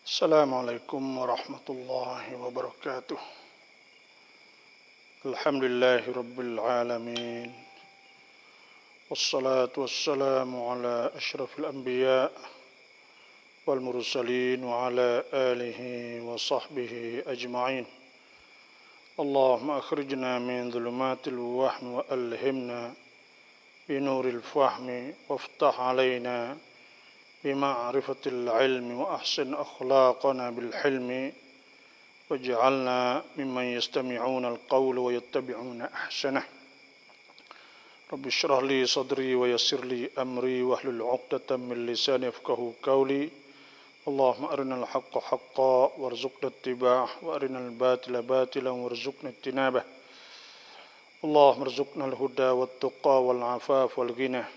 Assalamualaikum warahmatullahi wabarakatuh. Alhamdulillahi rabbil alamin. Wassalatu wassalamu ala ashrafil anbiya wal mursalin wa ala alihi wa sahbihi ajma'in. Allahumma akhrijna min dhulumatil wahmi wa alhimna binuril fahmi waftah alaina بمعرفة العلم وأحسن أخلاقنا بالحلم واجعلنا ممن يستمعون القول ويتبعون أحسنه رب اشرح لي صدري ويسر لي أمري واحلل عقدة من لساني يفقهوا قولي اللهم أرنا الحق حقا وارزقنا اتباعه وأرنا الباطل باطلا وارزقنا اجتنابه اللهم ارزقنا الهدى والتقى والعفاف والغنى.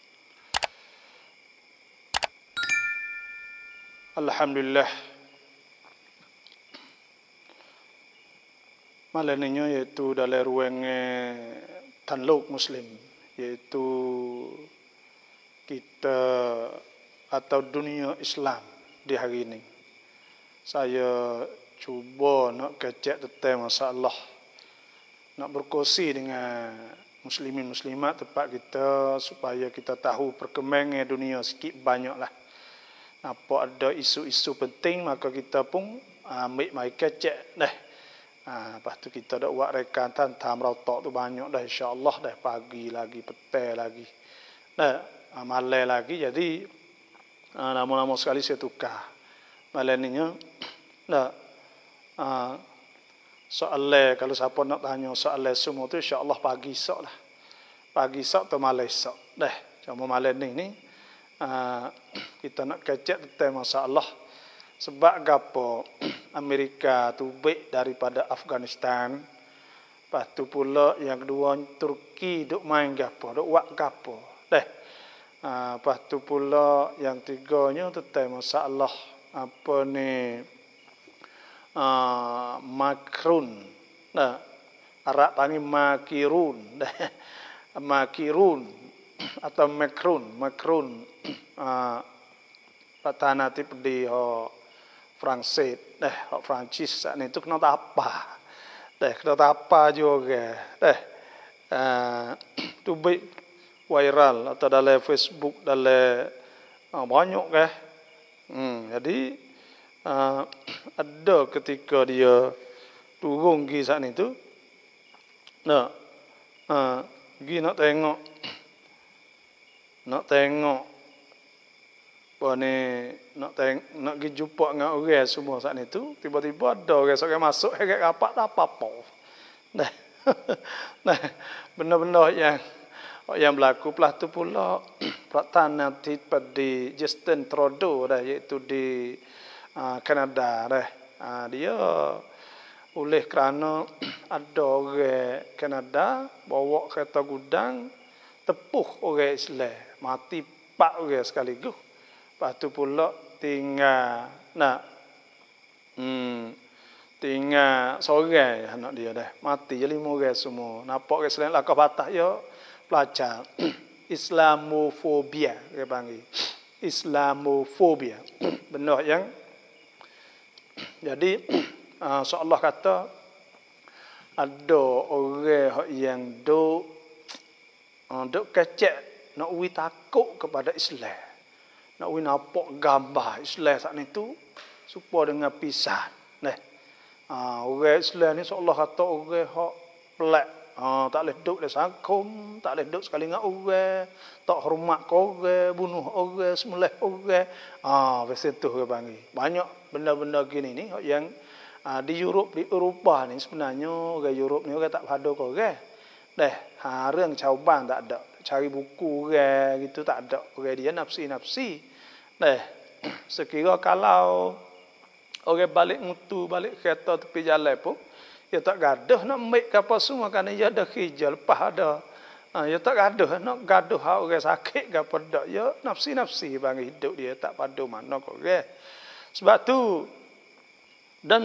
Alhamdulillah, malam ini yaitu dalam ruang tanluk Muslim, yaitu kita atau dunia Islam di hari ini. Saya cuba nak kecek tentang masalah, nak berkongsi dengan muslimin muslimat tempat kita supaya kita tahu perkembangan dunia sikit banyak lah. Apa ada isu-isu penting maka kita pun ambil mai kecek dah. Lepas tu kita dak buat rekan tam rotok tu banyak dah insya-Allah dah pagi lagi petang lagi. Dah malam lagi jadi lama-lama sekali saya tukar. Malam ni dah soalan kalau siapa nak tanya soalan semua tu insya-Allah pagi esok lah. Pagi esok atau malam esok. Dah cuma malam ni kita nak kecek tentang masalah sebab gapo Amerika tu baik daripada Afghanistan. Lepas tu pula yang kedua Turki duk main gapo, duk buat gapo. Lepas tu pula yang tiganya tentang masalah apa ni Macron. Arab panggil Makirun. Makirun atau Macron patana tip di Prancis Prancis saat itu kena apa kena apa juga tu baik viral atau dalam Facebook dalam banyak jadi ada ketika dia turun pergi saat itu pergi nak tengok apa ni nak pergi jumpa dengan orang semua saat itu tiba-tiba ada orang seorang masuk heret rapat tak apa-apa. Benda-benda yang berlaku pelah tu pula Perdana Menteri Justin Trudeau iaitu di Kanada dia oleh kerana ada orang Kanada bawa kereta gudang tepuh orang Islam mati 4 orang sekaligus. Lepas tu pula tinggal seorang anak dia mati je 5 orang semua. Nampak orang Islam lakah patah ya pelajar Islamofobia dia panggil. Islamofobia. Benda yang jadi seolah kata ada orang yang duk kecek nak takut kepada Islam. Nak nampak gambar Islam saat itu supaya dengan pisah. Orang Islam ni seolah kata orang hak pelak. Tak boleh duduk di sangkum, tak boleh duduk sekali dengan orang, tak hormat orang, bunuh orang, sembelih orang. Macam tu orang panggil. Banyak benda-benda gini ni yang di Eropah ni sebenarnya orang Europe ni orang tak padu ke orang. Harang cawan tak ada. Cari buku orang gitu tak ada. Orang dia nafsi-nafsi. Sekira kalau orang balik mutu, balik kereta tepi jalan pun, dia tak gaduh nak make apa semua kerana dia ada kerja lepas ada. Dia tak gaduh nak gaduh orang sakit ke apa dak. Dia nafsi-nafsi bagi hidup dia tak padu mana ke orang. Sebab tu dan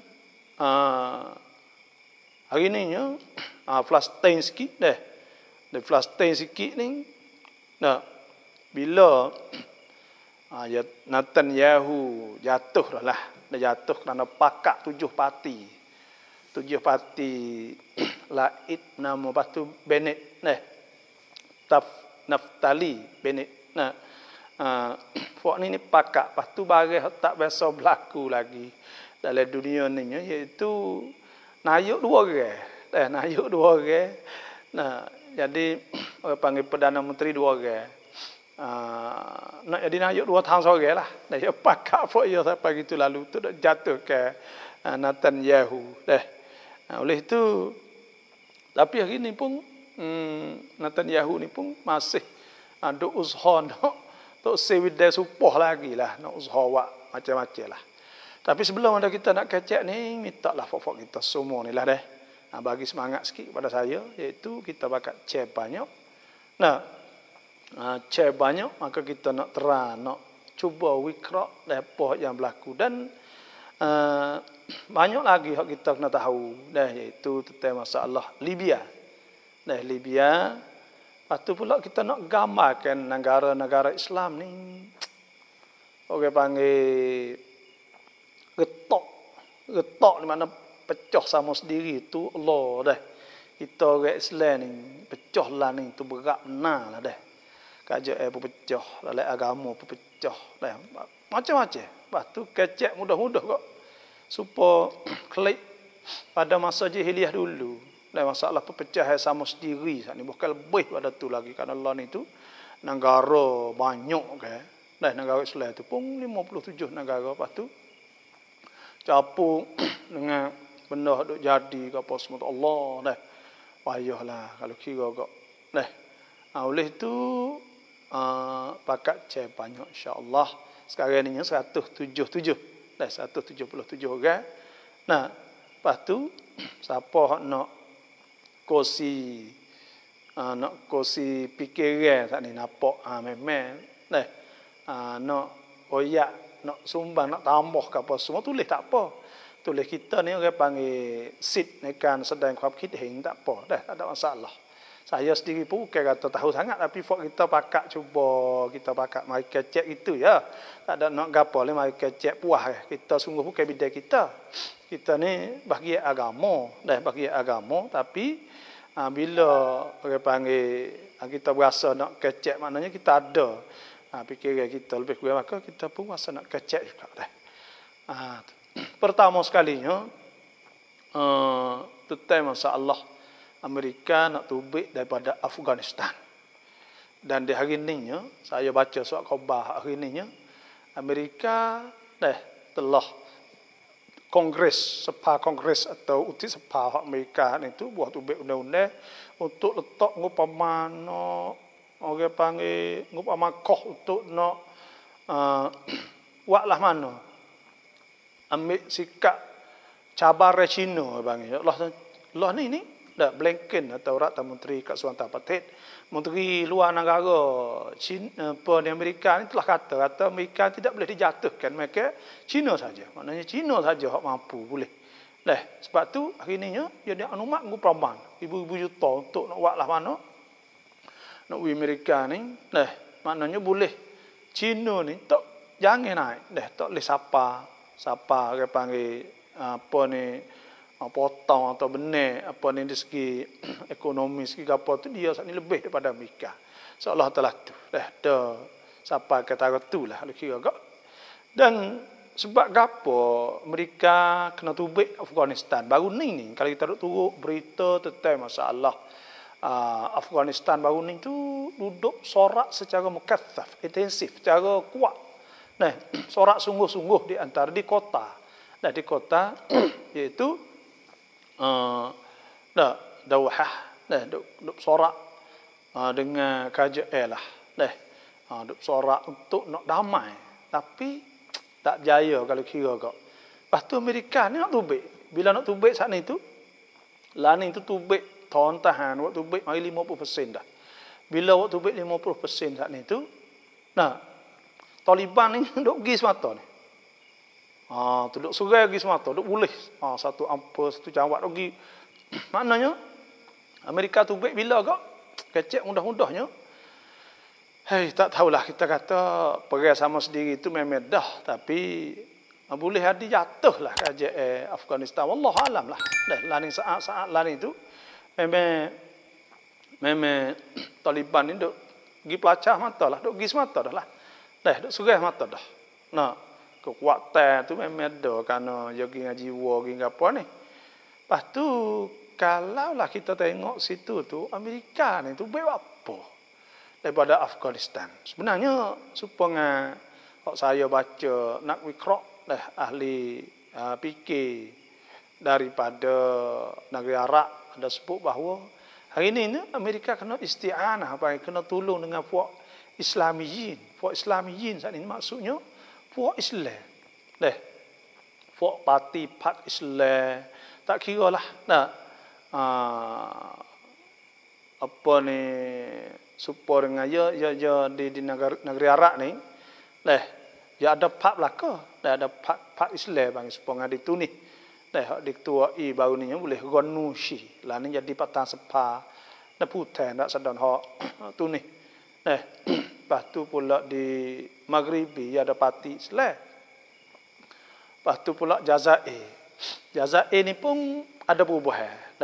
hari ni Palestin sikit Palestin sikit ni bila Ya Netanyahu jatuh lah. Dia jatuh kerana pakak 7 parti. 7 parti Laid nama batu Bennett Naftali Bennett. Fok ni pakak patu bagai tak biasa berlaku lagi dalam dunia ni, iaitu nayuk 2 orang. Nayuk 2 orang. Jadi orang panggil Perdana Menteri 2 orang. Nak jadi nayuk 2 tahun seorang lah. Dia pakak fok ya sampai gitu lalu tu dah jatuh ke Netanyahu. Oleh itu, tapi hari ni pun Netanyahu ni pun masih ada usaha nak sewidai supah lagi lah, nak usaha buat macam-macam lah. Tapi sebelum ada kita nak kecek ni, minta lah fok-fok kita semua ni lah bagi semangat sikit kepada saya, iaitu kita bakal share banyak. Share banyak, maka kita nak terang, nak cuba wikrak apa yang berlaku. Dan banyak lagi yang kita kena tahu, iaitu tentang masalah Libya. Libya. Lepas tu pula kita nak gambarkan negara-negara Islam ni, orang panggil getok di mana pecah sama sendiri tu Allah . Kita orang Islam ni pecah lah ni tu berat benar lah . Kajak pecah, dalam agama pecah . Macam-macam. Lepas tu kecek mudah-mudah kok. Supaya klik pada masa jahiliyah dulu. Masalah perpecahan sama sendiri saat ni bukan lebih pada tu lagi, kerana Allah ni tu negara banyak kan. Negara Islam tu pun 57 negara. Lepas tu campur dengan benda duk jadi ke apa semua Allah . Payahlah kalau kira kok. Oleh tu pakat cek banyak insya-Allah. Sekarang ni 177. 177 orang. Lepas tu siapa nak kursi fikiran saat ni nampak memang nak oyak, nak sumbang, nak tambah ke apa semua tulis tak apa. Tulis kita ni orang panggil sit nekan sedang kuap kiding tak apa, tak ada masalah. Saya sendiri pun bukan kata tahu sangat, tapi kita pakat cuba, kita pakat mari kecek itu ya. Tak ada nak gapo le, mari kecek puas. Kita sungguh bukan bidang kita. Kita ni bagi agama, bagi agama, tapi bila orang panggil kita berasa nak kecek, maknanya kita ada fikiran kita lebih kurang, maka kita pun rasa nak kecek juga . Pertama sekalinya tentang masalah Amerika nak tubik daripada Afghanistan. Dan di hari ini saya baca surat khabar hari ini Amerika telah Sepah Kongres atau uti sepah Amerika itu buat tubik undang-undang untuk letak ngupaman orang panggil ngupaman koh untuk nak buatlah mana ambil sikap cabar Cina bang. Allah ni Blinken atau Perdana Menteri kat Suantara Patit, Menteri Luar Negara China, Amerika ni telah kata Amerika tidak boleh dijatuhkan, mereka China saja. Maknanya China saja hak mampu boleh. Sebab tu hari ni dia anumat ngupraman ibu-ibu juta untuk nak buatlah mana nak Amerika ni. Maknanya boleh China ni tak jangan naik. Tak boleh siapa orang panggil apa ni potong atau benar apa ni dari segi ekonomi, segi apa tu dia saat ni lebih daripada Amerika. Seolah telah tu dah sampai kata tu lah kira kak. Dan sebab gapo Amerika kena tubik Afghanistan baru ni kalau kita turut berita tentang masalah Afghanistan baru ni tu duduk sorak secara mukathaf, intensif, secara kuat. Sorak sungguh-sungguh di antara di kota. Di kota iaitu Dauhah duk sorak dengan KJL lah. Duk sorak untuk nak damai, tapi tak berjaya kalau kira kau. Lepas tu Amerika ni nak tubik. Bila nak tubik saat ni tu, lani tu tubik tahun tahan, waktu tubik mari 50% dah. Bila waktu tubik 50% saat ni tu, Taliban ni duk pergi semata ni. Tu duk surai pergi semata, duk boleh. Satu ampa, satu jawab pergi. Maknanya Amerika tubik bila kau kecek mudah-mudahnya Hei, tak tahulah kita kata perang sama sendiri itu memang dah, tapi boleh ada jatuh lah kerajaan Afghanistan. Wallahu alam lah. Lain saat-saat lain itu memang Taliban ni duk pergi pelacah mata lah, duk pergi semata dah lah. Duk surah mata dah. Nah, kekuatan tu memang ada kerana jogi ngaji jiwa gi apa ni. Lepas tu kalau lah kita tengok situ tu Amerika ni tu baik apa daripada Afghanistan. Sebenarnya supaya saya baca nak wikrok ahli fikir daripada negeri Arab ada sebut bahawa hari ini Amerika kena isti'anah, kena tolong dengan puak Islamiyin. Puak Islamiyin saat ini maksudnya puak Islam. Puak parti Pak Islam. Tak kira lah. Apa ni supaya dengan ya di negeri Arab ni. Ya ada Pak belaka. Ada Pak Islam bang supaya di tu ni. Hak diketuai baru ni boleh Ghanushi. Lah ni jadi patang sepa. Dah putih tak sedang hak tu ni. Lepas tu pula di Maghribi ada parti Islam. Lepas tu pula Jazair. Jazair ni pun ada perubahan.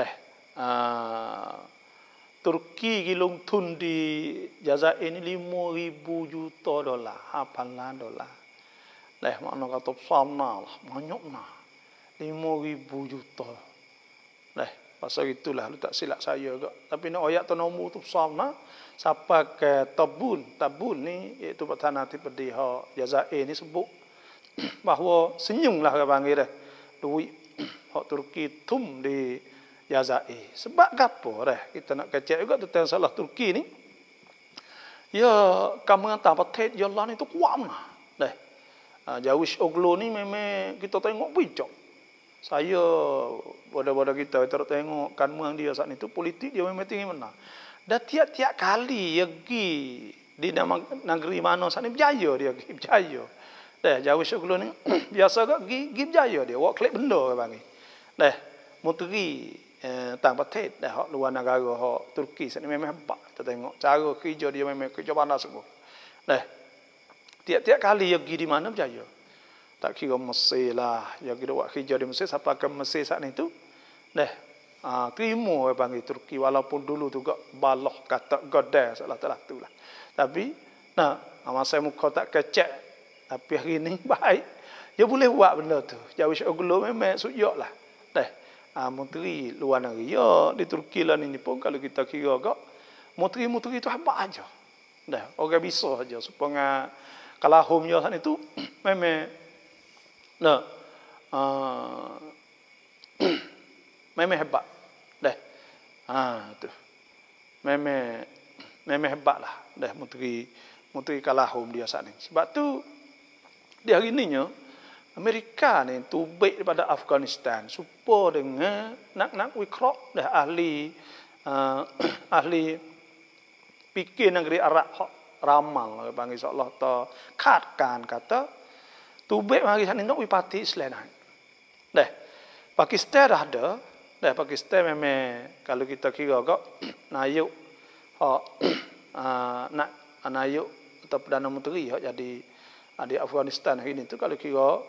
Turki gilung tun di Jazair ni 5,000 juta dolar. $8 dolar. Makna kata sana lah. Banyak lah. 5,000 juta. Pasal itulah lu tak silap saya juga. Tapi nak ayat tu nombor tu sana. Sampai ke Tabun ni iaitu Perdana Menteri Jazair ni sebut bahawa senyumlah ke panggil dah duit hak Turki tum di Jazair. Sebab apa dah kita nak kecek juga tentang salah Turki ni. Ya kamu ngata patet jalan itu kuat lah. Jawish Oglo ni memang kita tengok bijak. Saya bodoh-bodoh kita tengok kan muang dia saat itu politik dia memang tinggi mana. Dan tiap-tiap kali dia pergi di negeri mana saat ni berjaya dia pergi berjaya. Jawish Oglo ni biasa ke pergi berjaya dia. Wak klik benda ke panggil. Menteri tang patet hak luar negara hak Turki saat ni memang hebat. Kita tengok cara kerja dia memang kerja pandai sungguh. Tiap-tiap kali dia pergi di mana berjaya. Tak kira Mesir lah. Dia kira buat kerja di Mesir. Sampai ke Mesir saat itu. Terima panggil Turki. Walaupun dulu tu baloh kata godah. Salah-salah tu lah. Tapi, masa muka tak kecek. Tapi hari ni baik. Dia boleh buat benda tu. Jawish Oglo memang suyok lah. Menteri luar negeri. Ya, di Turki lah ni pun kalau kita kira menteri-menteri tu hebat aja. Orang bisa aja. Supaya kalau home-nya saat itu memang memang hebat. Tu. Memang hebat lah. Menteri kalahum dia saat ni. Sebab tu di hari ininya Amerika ni tubik daripada Afghanistan supaya dengan nak wikrok ahli fikir negeri Arab ramal panggil insya-Allah ta khatkan kata tubik mari sana nak parti Islam dah. Pakistan dah ada. Pakistan memang kalau kita kira nayuk nak nayuk atau Perdana Menteri jadi di Afghanistan hari ni tu kalau kira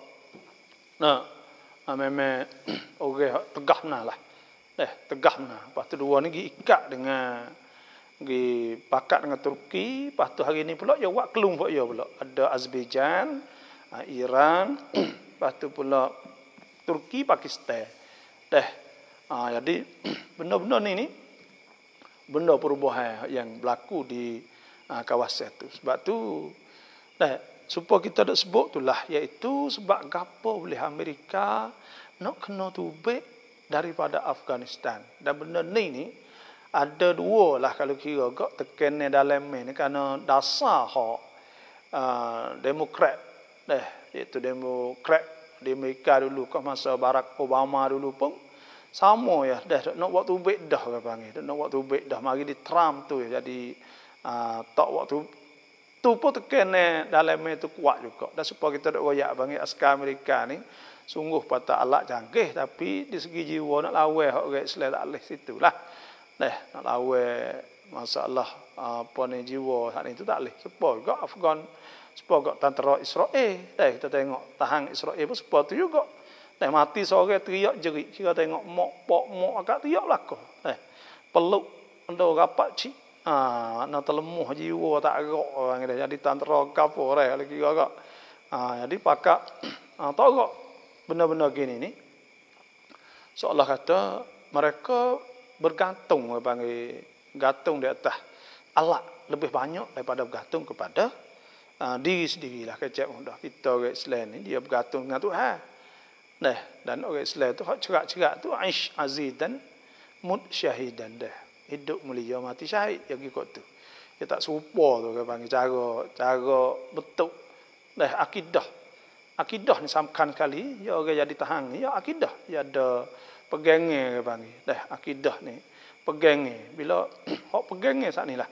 memang orang tegahna lah. Tegahna. Lepas tu dua ni ikat dengan pakat dengan Turki. Lepas tu hari ni pula dia buat kelung buat dia pula. Ada Azerbaijan, Iran, lepas tu pula Turki, Pakistan. Jadi benda-benda ni benda perubahan yang berlaku di kawasan tu. Sebab tu supaya kita dak sebut itulah iaitu sebab gapo boleh Amerika nak kena tubik daripada Afghanistan. Dan benda ni ada dua lah kalau kira tekan dalam ni kerana dasar Demokrat iaitu Demokrat di Amerika dulu ke masa Barack Obama dulu pun sama ya nak buat tubik dah ke panggil nak buat tubik dah mari di Trump tu jadi tak waktu tu pun tekan dalam itu kuat juga dan supaya kita dak royak panggil askar Amerika ni sungguh patah alat canggih tapi di segi jiwa nak lawan orang Islam tak leh situlah. Nak lawan masalah apa ni jiwa saat itu tak leh. Sepoi juga Afghan, sepoi juga tentera Israel. Kita tengok tahan Israel pun sepoi tu juga. Mati sore teriak jerit. Kita tengok mok agak teriak belaka. Peluk endo rapat cik. Nak terlemuh jiwa tak gerak orang dia jadi tentera kapur lagi agak. Jadi pakak togok benda-benda gini ni. Seolah kata mereka bergantung panggil gantung di atas alat lebih banyak daripada bergantung kepada diri sendirilah. Kecap dah kita orang Islam ni dia bergantung dengan Tuhan. Dan orang Islam tu hak cerak-cerak tu aish azidan mut syahidan dah. Hidup mulia mati syahid yang ikut tu. Dia tak serupa tu panggil cara betul. Akidah. Akidah ni samkan sekali ya orang jadi tahan ya akidah. Dia ada pegangnya panggil. Akidah ni pegangnya. Bila hak pegangnya saat ni lah.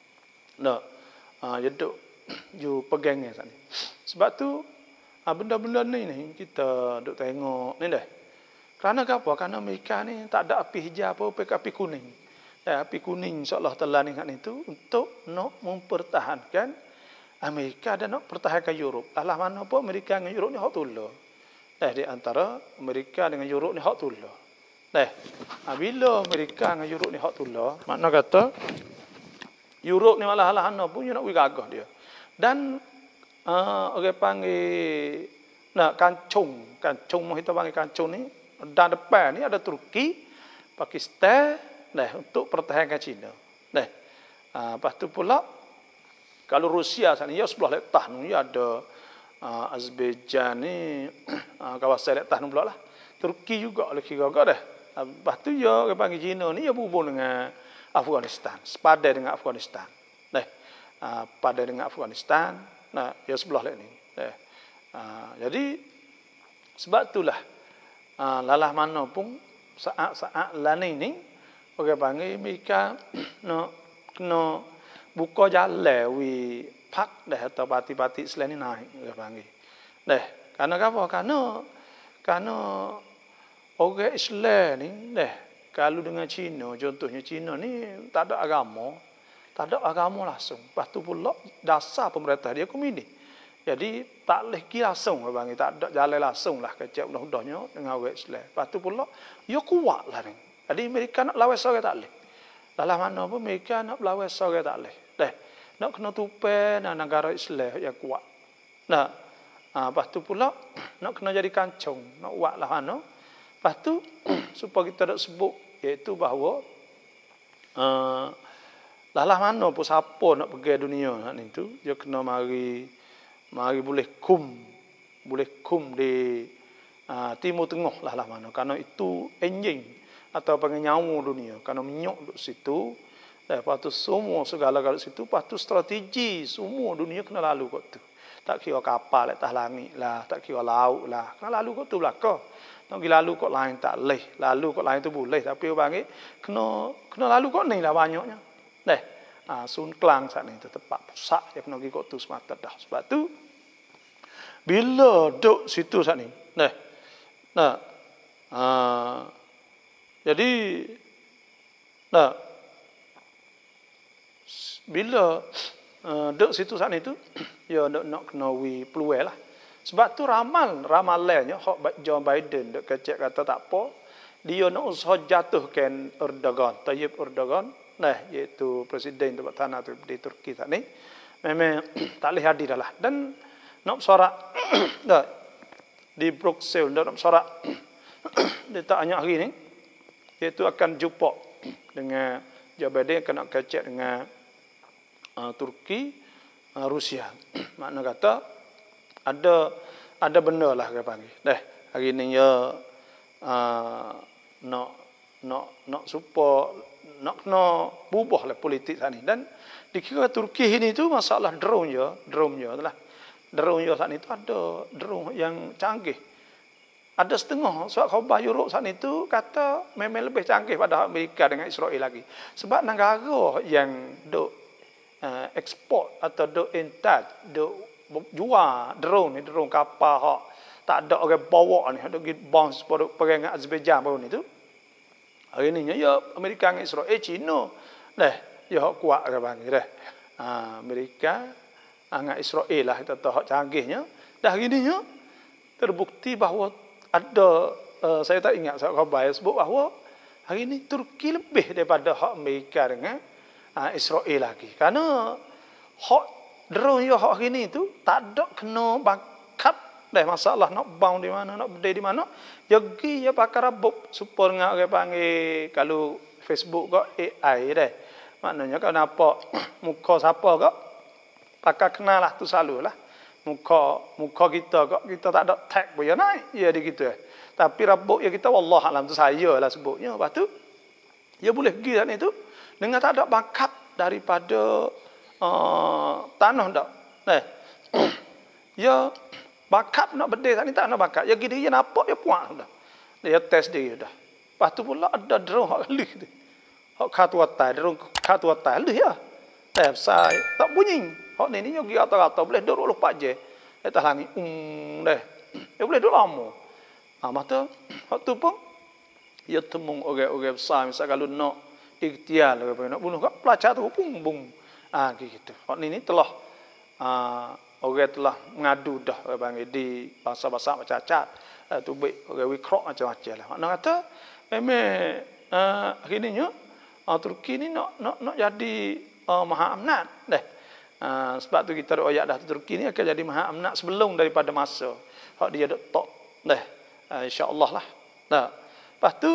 Jeduk you pegangnya saat ni. Sebab tu benda-benda ni kita duk tengok ni dah. Kerana apa? Kerana Amerika ni tak ada api hijau apa, api kuning. Api kuning insya-Allah telah ni kat itu untuk nak mempertahankan Amerika dan nak pertahankan Europe. Alah mana pun Amerika dengan Europe ni hak tulah. Di antara Amerika dengan Europe ni hak tulah. Bila Amerika dengan Europe ni hak tulah, makna kata Europe ni malah ana pun you nak pergi gagah dia. Dan orang panggil kancung kita panggil kancung ni dan depan ni ada Turki, Pakistan untuk pertahankan China. Lepas tu pula kalau Rusia sana ya sebelah letah ni ada Azerbaijan ni kawasan letah ni pula lah. Turki juga oleh kira dah. Lepas tu ya orang panggil China ni ya berhubung dengan Afghanistan, sepadan dengan Afghanistan. Padan dengan Afghanistan. Ya sebelah ni. Jadi sebab itulah lalah mana pun saat lani ni orang panggil mereka kena buka jalan wi pak atau parti-parti Islam ni naik orang panggil. Karena apa? Karena orang Islam ni kalau dengan Cina, contohnya Cina ni tak ada agama langsung. Lepas tu pula dasar pemerintah dia komunis. Jadi tak boleh pergi langsung bang, tak ada jalan langsung lah kecap mudah-mudahnya dengan orang Islam. Lepas tu pula dia kuat lah ni. Jadi mereka nak lawan seorang tak boleh. Dalam mana pun mereka nak lawan seorang tak boleh. Nak kena tupai dengan negara Islam yang kuat. Lepas tu pula nak kena jadi kancung, nak buat lah mana. Lepas tu supaya kita tak sebut iaitu bahawa lalah mana pun siapa nak pergi dunia ni tu dia kena mari boleh kum di Timur Tengah lah mana kerana itu enjin atau pengenyawa dunia kerana minyak duduk situ. Lepas tu semua segala kat situ, lepas tu strategi semua dunia kena lalu kat tu. Tak kira kapal atas langit lah, tak kira laut lah, kena lalu kat tu belaka. Nak pergi lalu kat lain tak boleh, lalu kat lain tu boleh tapi orang panggil kena lalu kat ni lah banyaknya. Sun Klang saat ni tempat pusat dia kena pergi kat tu semata dah. Sebab tu bila duduk situ saat ni. Jadi bila duduk situ saat ni tu ya nak kena wi peluang lah. Sebab tu ramalannya hak Joe Biden duk kecek kata tak apa dia nak usaha jatuhkan Erdogan, Tayyip Erdogan, iaitu presiden tempat tanah tu di Turki saat ni. Memang tak boleh hadir dah lah. Dan nak bersorak di Brussels nak bersorak dia tak banyak hari ni iaitu akan jumpa dengan Joe Biden akan nak kecek dengan Turki, Rusia. Makna kata ada benda lah dia panggil. Hari ni ya nak support, nak kena berubah lah politik saat ni. Dan dikira Turki ini tu masalah drone je adalah drone je saat ni tu ada drone yang canggih. Ada setengah sebab khabar Europe saat itu kata memang lebih canggih pada Amerika dengan Israel lagi. Sebab negara yang duk ekspor atau duk intaj, duk jual drone kapal hak tak ada orang bawa ni, ada pergi bounce pada perang dengan Azerbaijan baru ni tu. Hari ni ya Amerika dengan Israel, China. Ya hak kuat ke panggil dah. Amerika dengan Israel lah kita tahu hak canggihnya. Dah gininya terbukti bahawa ada saya tak ingat saya khabar sebut bahawa hari ini Turki lebih daripada hak Amerika dengan Israel lagi. Karena hak drone ya hak hari ini tu tak ada kena backup dah masalah nak bound di mana, nak berdiri di mana. Jadi ya pakai rabuk supaya dengan orang panggil kalau Facebook kok AI dah. Maknanya kalau nampak muka siapa kok pakai kenal lah tu selalu lah. Muka kita kok kita tak ada tag pun ya naik. Ya dia gitu. Tapi rabuk ya kita wallah alam tu saya lah sebutnya. Lepas tu ya boleh pergi kat ni tu dengan tak ada backup daripada tanah dak. Ya backup nak berdiri kat ni tak nak backup. Ya dia nampak ya puak dah. Dia test dia dah. Lepas tu pula ada drone hak lih tu. Hak katuatai drone katuatai lih ya. Saya tak bunyi. Hak ni yo gi rata-rata boleh duduk 24 je. Atas langit dah. Dia boleh duduk lama. Mata hak tu pun ya temung orang-orang besar misal kalau nak ikhtiar nak bunuh kat pelacak tu bung. Gitu. Hak ni telah orang telah mengadu dah orang panggil di bahasa-bahasa macam-macam. Tu baik orang wikrak macam-macam lah. Makna kata memang akhirnya Turki ni nak jadi maha amnat dah. Sebab tu kita ayat dah Turki ni akan jadi maha amnat sebelum daripada masa hak dia dok tok dah. Insya-Allah lah. Dah. Lepas tu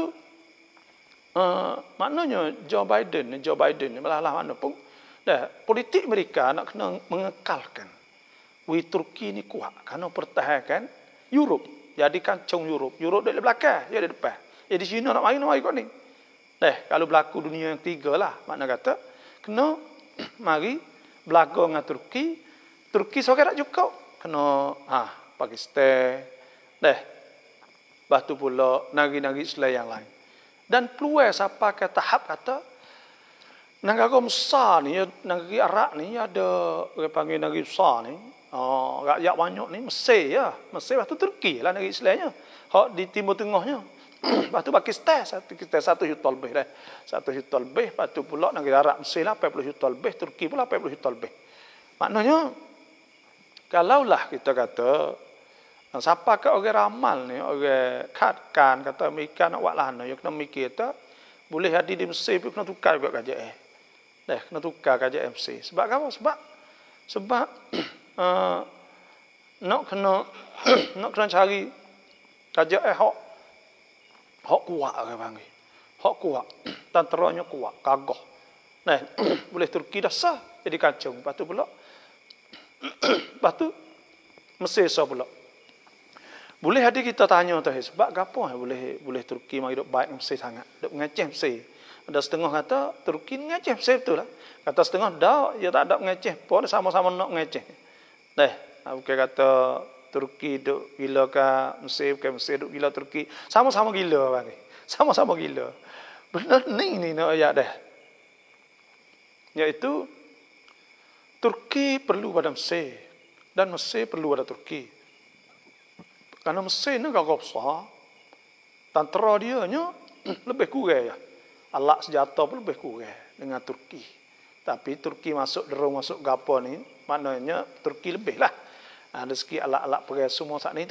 maknanya Joe Biden ni malah mana pun dah politik mereka nak kena mengekalkan Turki ni kuat kerana pertahankan Europe. Jadi kancung Europe di belakang, dia di depan. Jadi China nak mari kot ni. Kalau berlaku dunia yang tiga lah, makna kata kena mari berlaku dengan Turki. Turki seorang tak cukup. Kena Pakistan. Lepas tu pula negeri-negeri Islam yang lain. Dan peluang siapa ke tahap kata negara besar ni, negeri Arab ni ada orang panggil negeri besar ni. Rakyat banyak ni Mesir ya. Mesir lepas tu Turki lah negeri Islamnya. Hak di timur tengahnya. Lepas tu Pakistan 1 juta lebih dah. 1 juta lebih. Lepas tu pula negeri Arab Mesir lah 80 juta lebih. Turki pula 80 juta lebih. Maknanya kalaulah kita kata siapa ke orang ramal ni, orang katakan kata Amerika nak buat lahana, ya kena mikir kata boleh hadir di Mesir pun kena tukar juga KJS. Kena tukar KJS Mesir. Sebab apa? Sebab nak kena cari KJS hak kuat orang panggil. Hak kuat. Tenteranya kuat, gagah. Boleh Turki dah sah jadi kacung. Lepas tu Mesir sah pula. Boleh hadir kita tanya tu sebab apa boleh Turki mari duk baik Mesir sangat, duk mengeceh Mesir. Ada setengah kata Turki mengeceh Mesir betul lah. Kata setengah dah dia tak ada mengeceh, pun sama-sama nak mengeceh. Bukan kata Turki duk gila ke Mesir, bukan Mesir duk gila Turki, sama-sama gila bang. Sama-sama gila. Benar ni nak ayat dah. Iaitu Turki perlu pada Mesir dan Mesir perlu pada Turki. Karena Mesir ni gagap besar, tentera dia lebih kurang ya. Alat senjata pun lebih kurang dengan Turki. Tapi Turki masuk gapo ni, maknanya Turki lebih lah. Ada sikit alat-alat perang semua saat ni tu.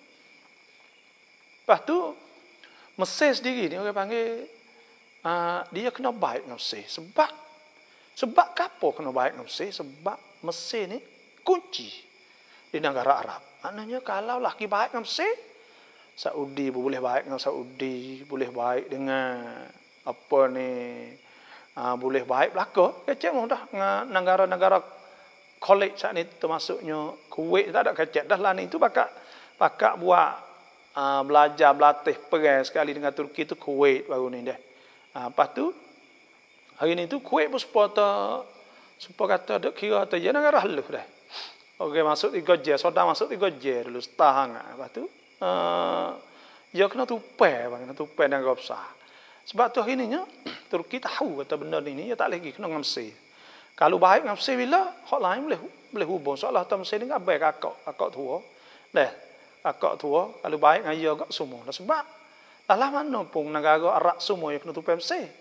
Lepas tu Mesir sendiri ni orang panggil dia kena baik dengan Mesir. Sebab apa kena baik dengan Mesir? Sebab Mesir ni kunci di negara Arab. Maknanya kalau laki baik dengan Mesir, Saudi boleh baik dengan Saudi, boleh baik dengan boleh baik belaka. Kecek mudah dengan negara-negara kolej saat ni termasuknya Kuwait tak ada kecek. Dah lah ni tu pakak buat belajar berlatih perang sekali dengan Turki tu Kuwait baru ni dah. Lepas tu hari ni tu Kuwait pun supaya kata duk kira tu je negara halus dah. Okey masuk 3 je, saudara masuk 3 je dulu setahun. Lepas tu dia kena tupai negara besar. Sebab tu hari ni Turki tahu kata benda ni dia tak lagi kena dengan Mesir. Kalau baik dengan Mesir bila hak lain boleh hubung. Soalah tu Mesir ni abai kakak tua. Kakak tua kalau baik dengan dia agak semua. Sebab dalam mana pun negara Arab semua yang kena tupai Mesir.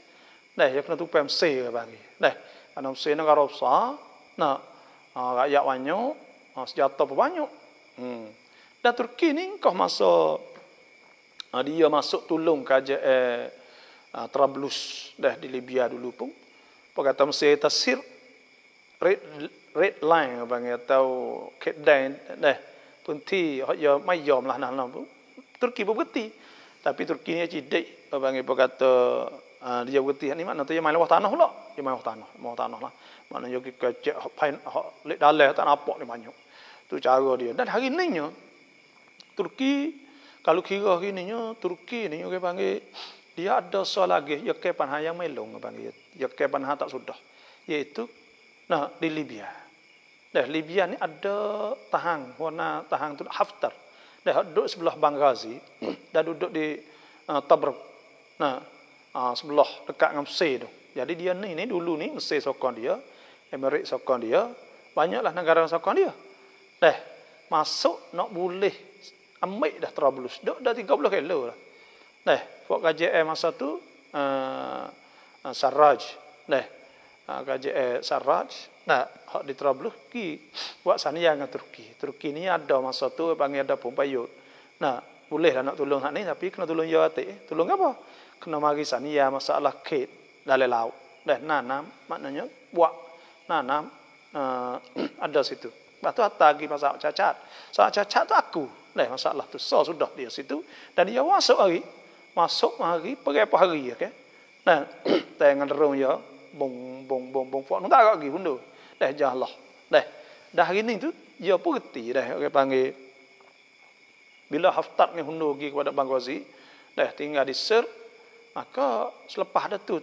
Nah, ya kena tupai Mesir ke bagi. Nah, karena Mesir negara besar, nah, rakyat banyak, senjata pun banyak. Dan Turki ni kau masuk, dia masuk tolong kerajaan Trablus dah di Libya dulu pun. Perkata Mesir tasir red line bang atau kedai dah punti ya mai yom lah nah pun. Turki pun berhenti. Tapi Turki ni cidik bang perkata dia berhenti ni makna tu dia main bawah tanah pula. Dia main bawah tanah lah. Makna yo kecek pain lek dalam tak nampak ni banyak. Tu cara dia. Dan hari ni nya Turki kalau kira hari ni nya Turki ni orang panggil dia ada soal lagi ya ke panha yang melong panggil ya ke panha tak sudah iaitu nah di Libya. Dah Libya ni ada warna tahang tu Haftar. Dah duduk sebelah Benghazi, dah duduk di Tobruk. Nah, sebelah dekat dengan Mesir tu. Jadi dia ni dulu ni Mesir sokong dia, Emirat sokong dia, banyaklah negara sokong dia. Dah masuk nak boleh ambil dah Trablus. Dah 30 kilo lah. Dah, buat KJM masa tu Sarraj. Dah, KJM Sarraj. Nah, hak di Trablus ki buat sania dengan Turki. Turki ni ada masa tu panggil ada Pompayut. Nah, boleh lah nak tolong hak ni tapi kena tolong dia atik. Tolong apa? Kena mari sania masalah kait dalam laut. Dah nanam maknanya buat nanam ada situ. Lepas tu atas lagi masalah cacat. Masalah cacat tu aku. Dah masalah tu sudah dia situ dan dia masuk hari pergi apa hari okey. Nah, tangan derung ya bong fok nu tak lagi pun tu. Dah jalah. Dah hari ni tu dia pun reti dah orang panggil bila Haftar ni hundur pergi kepada Benghazi, dah tinggal di Ser, maka selepas dah tu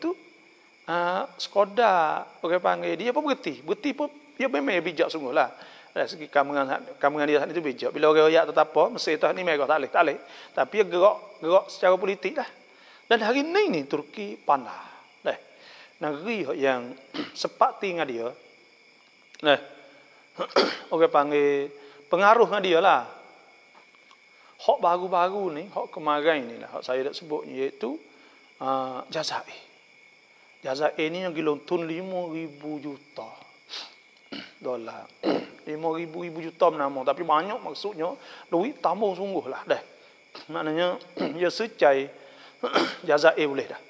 Skoda orang panggil dia pun berhenti pun dia memang bijak sungguh lah. Dari segi kamungan dia itu bijak. Bila orang rakyat tetap apa, Mesir tu ni mereka tak boleh. Tapi dia gerak secara politik lah. Dan hari ni Turki panah. Negeri yang sepati dengan dia. Nah, orang panggil pengaruh dengan dia lah. Hak baru-baru ni, hak kemarin ni lah, hak saya dah sebut ni iaitu Jazair. Jazair ni yang gilontun 5,000 juta dolar. 5,000 juta menama, tapi banyak maksudnya duit tambah sungguh lah dah. Maknanya dia secai Jazair boleh dah.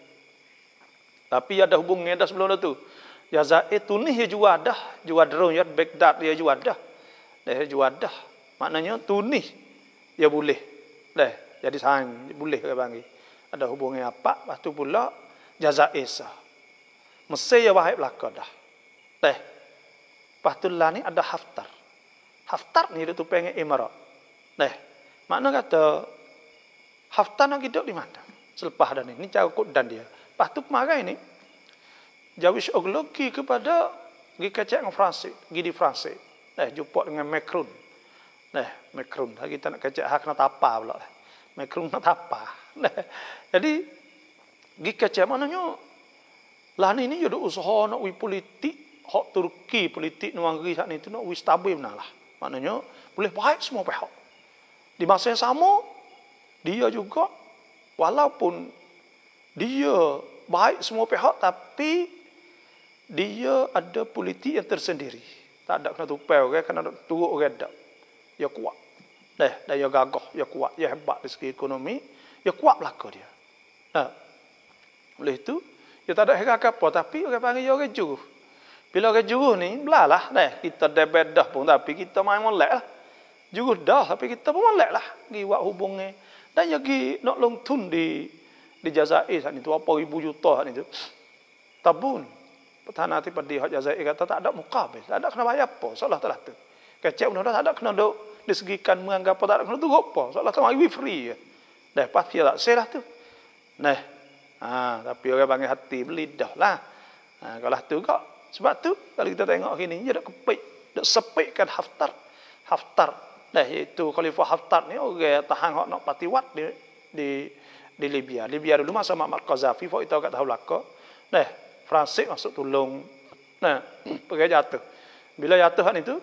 Tapi ada hubungnya dah sebelum tu. Jazair Tunis dia jual drone ya Baghdad dia jual dah. Dia jual dah. Maknanya Tunis dia boleh. Dah jadi sang boleh ke panggil. Ada hubungnya apa? Lepas tu pula Jazair sah. Mesir ya wahai belaka dah. Dah. Lepas tu lah ni ada Haftar. Haftar ni dia tu pengen Emirat. Dah. Makna kata Haftar nak hidup di mana? Selepas dah ni cara kodan dia. Lepas tu kemarin ni Jawish Oglo pergi kepada pergi kacak dengan Francis, pergi di Francis. Jumpa dengan Macron. Macron. Kita nak kacak hak nak tapa pula. Macron nak tapa. Jadi pergi kacak maknanya lah ni dia ada usaha nak wi politik, hak Turki politik luar negeri saat ni tu nak wi stabil benar lah. Maknanya boleh baik semua pihak. Di masa yang sama dia juga walaupun dia baik semua pihak tapi dia ada politik yang tersendiri. Tak ada kena tupai orang, kena turut orang dak. Dia kuat. Dan dia gagah, dia kuat, dia hebat dari segi ekonomi, dia kuat belaka dia. Oleh itu, dia tak ada heran apa tapi orang panggil dia orang juruh. Bila orang juruh ni belalah kita debat dah pun tapi kita main molek lah. Juruh dah tapi kita pun molek lah. Gi buat hubungnya dan dia gi nak longtun di Jazair saat itu apa ribu juta saat itu. Tabun. Petana hati pada hak Jazair kata tak ada mukabil. Tak ada kena bayar apa. Seolah telah tu. Kecek dah tak ada kena duk disegikan menganggap apa tak ada kena tunggu apa. Seolah tu mari free. Dah pasti tak selah tu. Tapi orang panggil hati belidah lah. Kalau tu kok. Sebab tu kalau kita tengok hari ni dia dak kepik, dak sepikkan Haftar. Iaitu Khalifah Haftar ni orang tahan hak nak patiwat di Libya. Libya dulu masa Muammar Gaddafi, fak kita kat tahu laka. Francis masuk tolong. Pergi jatuh. Bila jatuh hak itu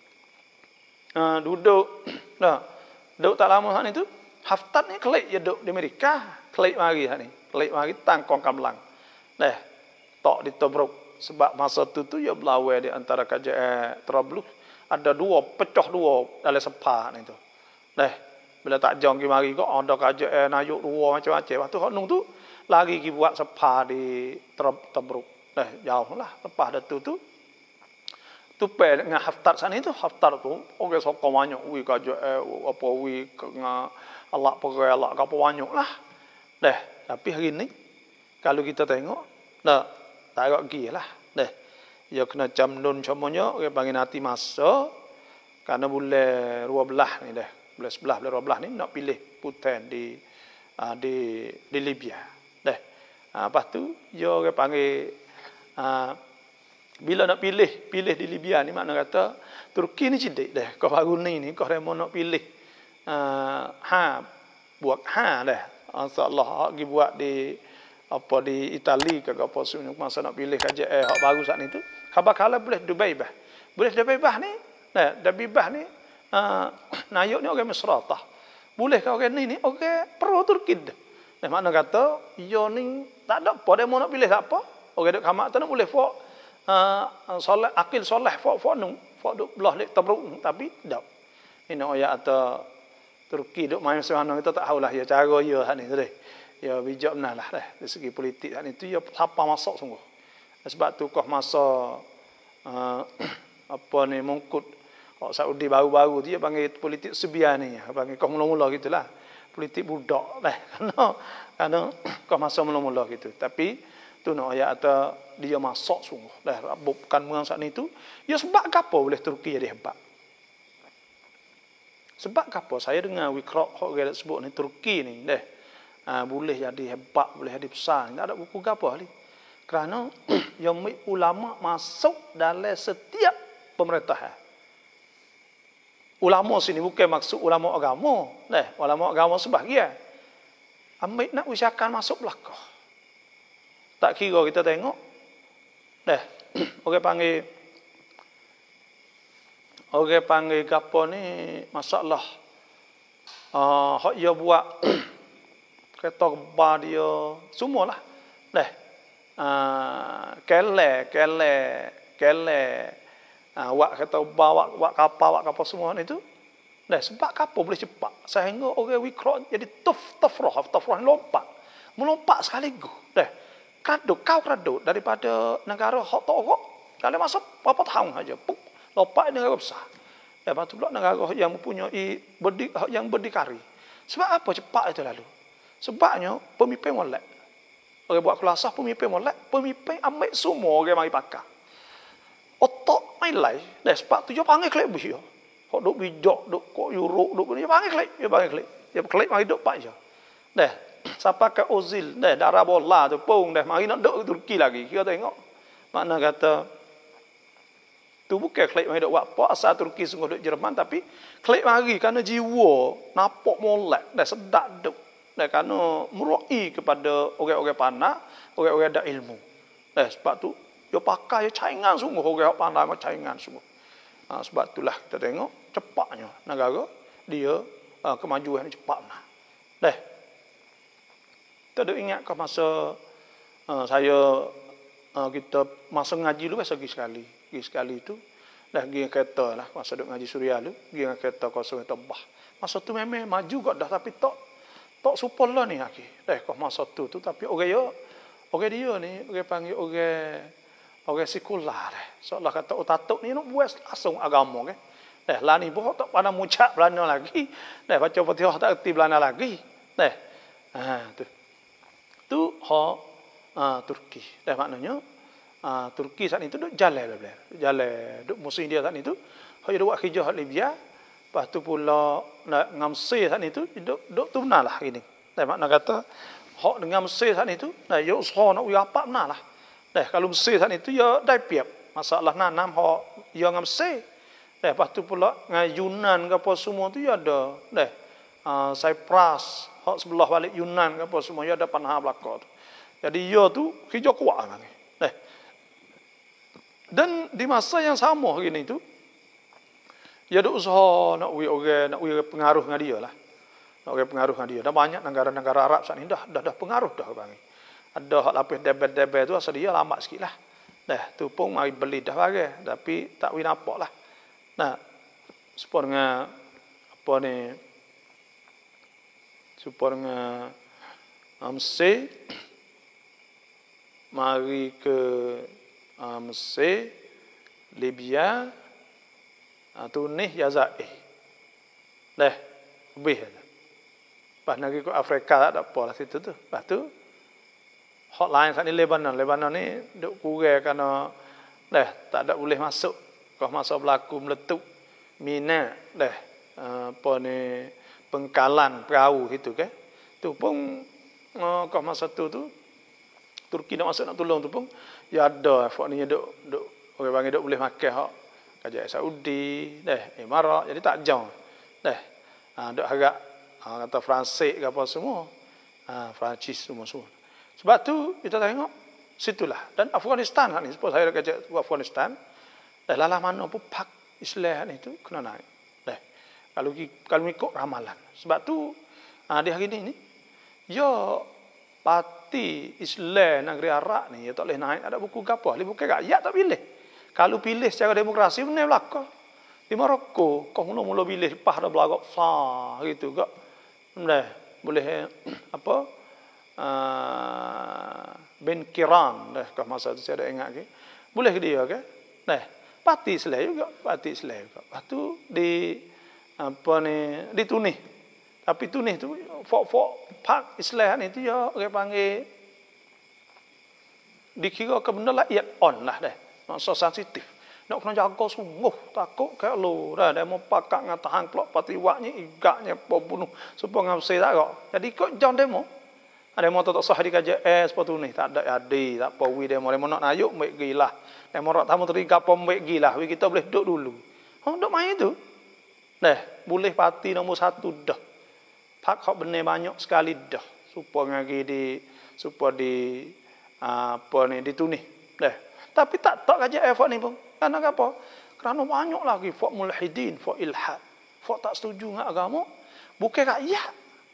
duduk tak lama hak itu Haftar ni kelik dia duduk di Amerika, kelik mari hak ni. Kelik mari tangkong kamlang. tok di Tobruk. Sebab masa tu ya berlawan di antara KJR Trablus. Ada dua, pecah dua dalam sepa ni tu. Bila tak jong ki mari kok ada KJR nayuk dua macam-macam. Waktu hok nung tu lagi ki buat sepa di Tobruk. Jauh lah. Lepas dah tu pe dengan Haftar sana itu Haftar tu okey sokong banyak wi KJR apa wi dengan Allah perai Allah apa banyak lah. Tapi hari ni kalau kita tengok tak agak gi lah. Ya kena camdun semuanya orang panggil nanti masa karena bulan 12 ni bulan 11 bulan 12 ni nak pilih putan di Libya. Lepas tu ya orang panggil bila nak pilih di Libya ni makna kata Turki ni cerdik kau baru ni kau remo nak pilih buat insyaallah pergi buat di Itali ke apa semua masa nak pilih KJR hak baru saat ni tu khabar-khabar boleh Dubai ni nayuk ni orang Misratah boleh ke orang ni orang pro Turki makna kata yo ni tak ada apa demo nak pilih tak apa orang duk kamak tu nak boleh fok soleh akil soleh fok duk belah lek Tobruk tapi tak ini ayat atau Turki duk main macam mana kita tak tahulah ya cara ya hak ni tu ya bijak benar lah dari segi politik hak ni tu ya siapa masuk sungguh sebab tu kau masa apa ni mungkut Saudi baru-baru tu dia panggil politik Serbia ni panggil kau mula-mula gitulah politik budak karena kau masa mula-mula gitu tapi tu nak ayat atau dia masuk sungguh bukan mengang saat ni tu ya sebab apa boleh Turki jadi hebat sebab apa saya dengar wikrak orang sebut ni Turki ni boleh jadi hebat boleh jadi besar tak ada buku apa ni kerana yang ulama masuk dalam setiap pemerintahan ulama sini bukan maksud ulama agama ulama agama sebahagian ambil nak usahakan masuk belakang tak kira kita tengok orang panggil gapo ni masalah hak dia buat kereta bar dia semualah kele wak kereta bar wak kapal semua ni tu sebab kapal boleh cepat sehingga orang wikra jadi tafrah melompat sekaligus kradut daripada negara hak tok kalau masuk berapa tahun saja lompat negara besar lepas tu pula negara yang mempunyai berdikari sebab apa cepat itu lalu sebabnya pemimpin molek orang buat kelasah pemimpin ambil semua orang mari pakar otak main lai sebab tu dia panggil klik bih dia hok duk bijak duk kok Europe duk dia panggil klik dia mari duk pak je siapa ke Ozil darah bola tu pung mari nak duk Turki lagi kita tengok makna kata tu bukan klik mari duk buat apa asal Turki sungguh duk Jerman tapi klik mari kerana jiwa nampak molek sedap duk kerana meruai kepada orang-orang pandai, orang-orang ada ilmu. Sebab tu, dia pakai dia caingan sungguh, orang pandai macam caingan sungguh. Sebab itulah kita tengok cepatnya negara dia kemajuan cepat. Kita ada ingat ke masa kita masa ngaji dulu pergi sekali itu pergi kereta lah masa duk ngaji Suria dulu pergi dengan kereta kosong tebah. Masa tu memang maju kok dah tapi tak supol lah ni kau masa tu tapi orang dia ni orang panggil orang sekular seolah kata otak ni nak buat langsung agama lah ni boh tak pandai mucak Belanda lagi baca Fatihah tak erti Belanda lagi tu Turki maknanya Turki saat itu duk jalan duk musuh India saat itu dia buat hijrah Libya. Lepas tu pula dengan Mesir saat itu duk tu benar lah ini. Makna kata hak dengan Mesir saat itu ya usaha nak apa benar lah. Kalau Mesir saat itu ya dah piap. Masalah nanam hak ya dengan Mesir. Lepas tu pula dengan Yunan ke apa semua tu ya ada. Cyprus hak sebelah balik Yunan ke apa semua ya ada panah belakang tu. Jadi ya tu hijau kuat kan. Dan di masa yang sama hari ni tu dia ada usaha nak pengaruh dengan dia lah. Nak pengaruh dengan dia. Dah banyak negara-negara Arab saat ni dah pengaruh dah bang. Ada hak lapis debel-debel tu asal dia lambat sikit lah. Dah, tu pun mari beli dah bagai. Tapi tak win apa lah. Nah, supaya dengan apa ni, supaya dengan Mesir, mari ke Mesir, Libya, Tunis, Jazair. Dah, lebih. Lepas nak ikut Afrika tak ada apa lah situ tu. Lepas tu, hot lain saat ni Lebanon. Lebanon ni duk kurang kerana tak ada boleh masuk. Kau masa berlaku meletup minat apa ni pengkalan perahu itu kan. Tu pun kau masa tu Turki nak masuk nak tolong tu pun ya ada effort ni duk orang panggil duk boleh makan hak kerajaan Saudi Emirat jadi tak jauh. Duk harap kata Fransik ke apa semua. Perancis semua. Sebab tu kita tengok situlah. Dan Afghanistan ni sebab saya kerja Afghanistan lalah mana pun pak Islam ni tu kena naik. Kalau ikut ramalan. Sebab tu di hari ni ya parti Islam negeri Arab ni ya tak boleh naik ada buku gapo. Bukan rakyat tak pilih. Kalau pilih secara demokrasi benar belaka. Di Morocco kau mula-mula pilih lepas dah belagak sah gitu gak. Boleh apa Ben Kiran kau masa tu saya ada ingat ke. Boleh ke dia ke? Parti Islam juga, parti Islam juga. Lepas tu di apa ni di Tunis. Tapi Tunis tu fok pak Islam ni tu ya orang panggil dikira ke benda lah iat on lah masa sensitif. Nak kena jaga sungguh takut kalau dah mau pakak ngatahan pelak patiwaknya igaknya apa bunuh supaya ngapse tak kok. Jadi kok jangan demo. Ada demo tak sah di KJS sepatu ni tak ada adi tak apa wi demo nak nayuk baik gilah. Demo rak tamu teri gapo baik gilah wi kita boleh duduk dulu. Duk main tu. Boleh parti nombor 1 dah. Pak hak benar banyak sekali dah. Supaya ngagi di apa ni di Tunis. Tapi tak KJS effort ni pun. Karena apa? Kerana banyak lagi fok mulhidin, fok ilhad, fok tak setuju dengan agama, bukan rakyat.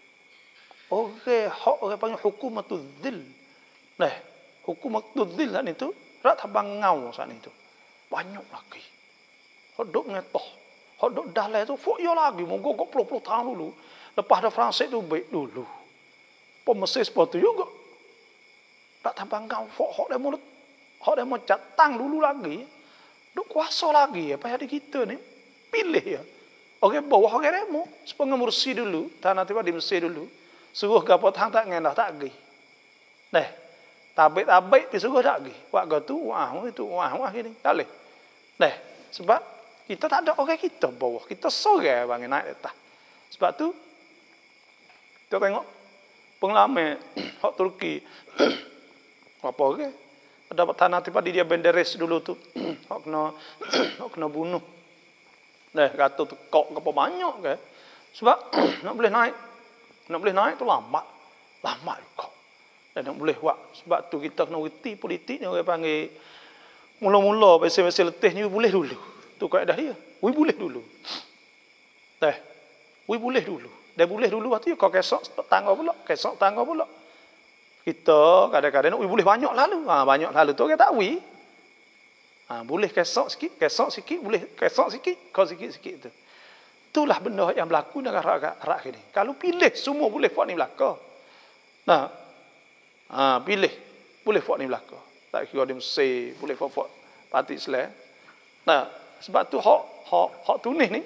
Hak orang panggil hukumatul dhil. Hukumatul dhil saat itu, rak tabang ngau saat itu. Banyak lagi. Hak duk ngetoh. Hak duk dalai tu, fok ya lagi. Munggu kok puluh-puluh tahun dulu. Lepas ada Fransik tu, baik dulu. Mesir seperti juga. Rak tabang ngau, fok hak dia mau catang dulu lagi. Duk kuasa lagi apa yang kita ni pilih ya. Okey bawah orang demo supaya Mursi dulu, tanah tiba di Mesir dulu. Suruh gapo tang tak ngendah tak gi. Tabik disuruh tak gi. Wak gatu itu gini. Tak leh. Sebab kita tak ada orang kita bawah. Kita sore bang naik atas. Sebab tu kita tengok pengalaman hak Turki apa okey. Dapat tanah tiba di dia Benderes dulu tu. Hak kena bunuh. Kata tekok ke apa banyak ke. Sebab nak boleh naik tu lambat juga. Dan nak boleh buat. Sebab tu kita kena reti politik ni orang panggil mula-mula biasa-biasa letih ni boleh dulu. Tu kaedah dia. Boleh dulu. Boleh dulu. Dia boleh dulu waktu tu kau kesok tangga pula. Kita kadang-kadang nak boleh banyak lalu. Banyak lalu tu orang tak wi. Boleh kesok sikit, boleh kesok sikit, kau sikit-sikit tu. Itulah benda yang berlaku dengan rakyat ini. Kalau pilih semua boleh buat ni berlaku. Pilih boleh buat ni berlaku. Tak kira di Mesir, boleh buat parti Islam. Sebab tu hak Tunis ni.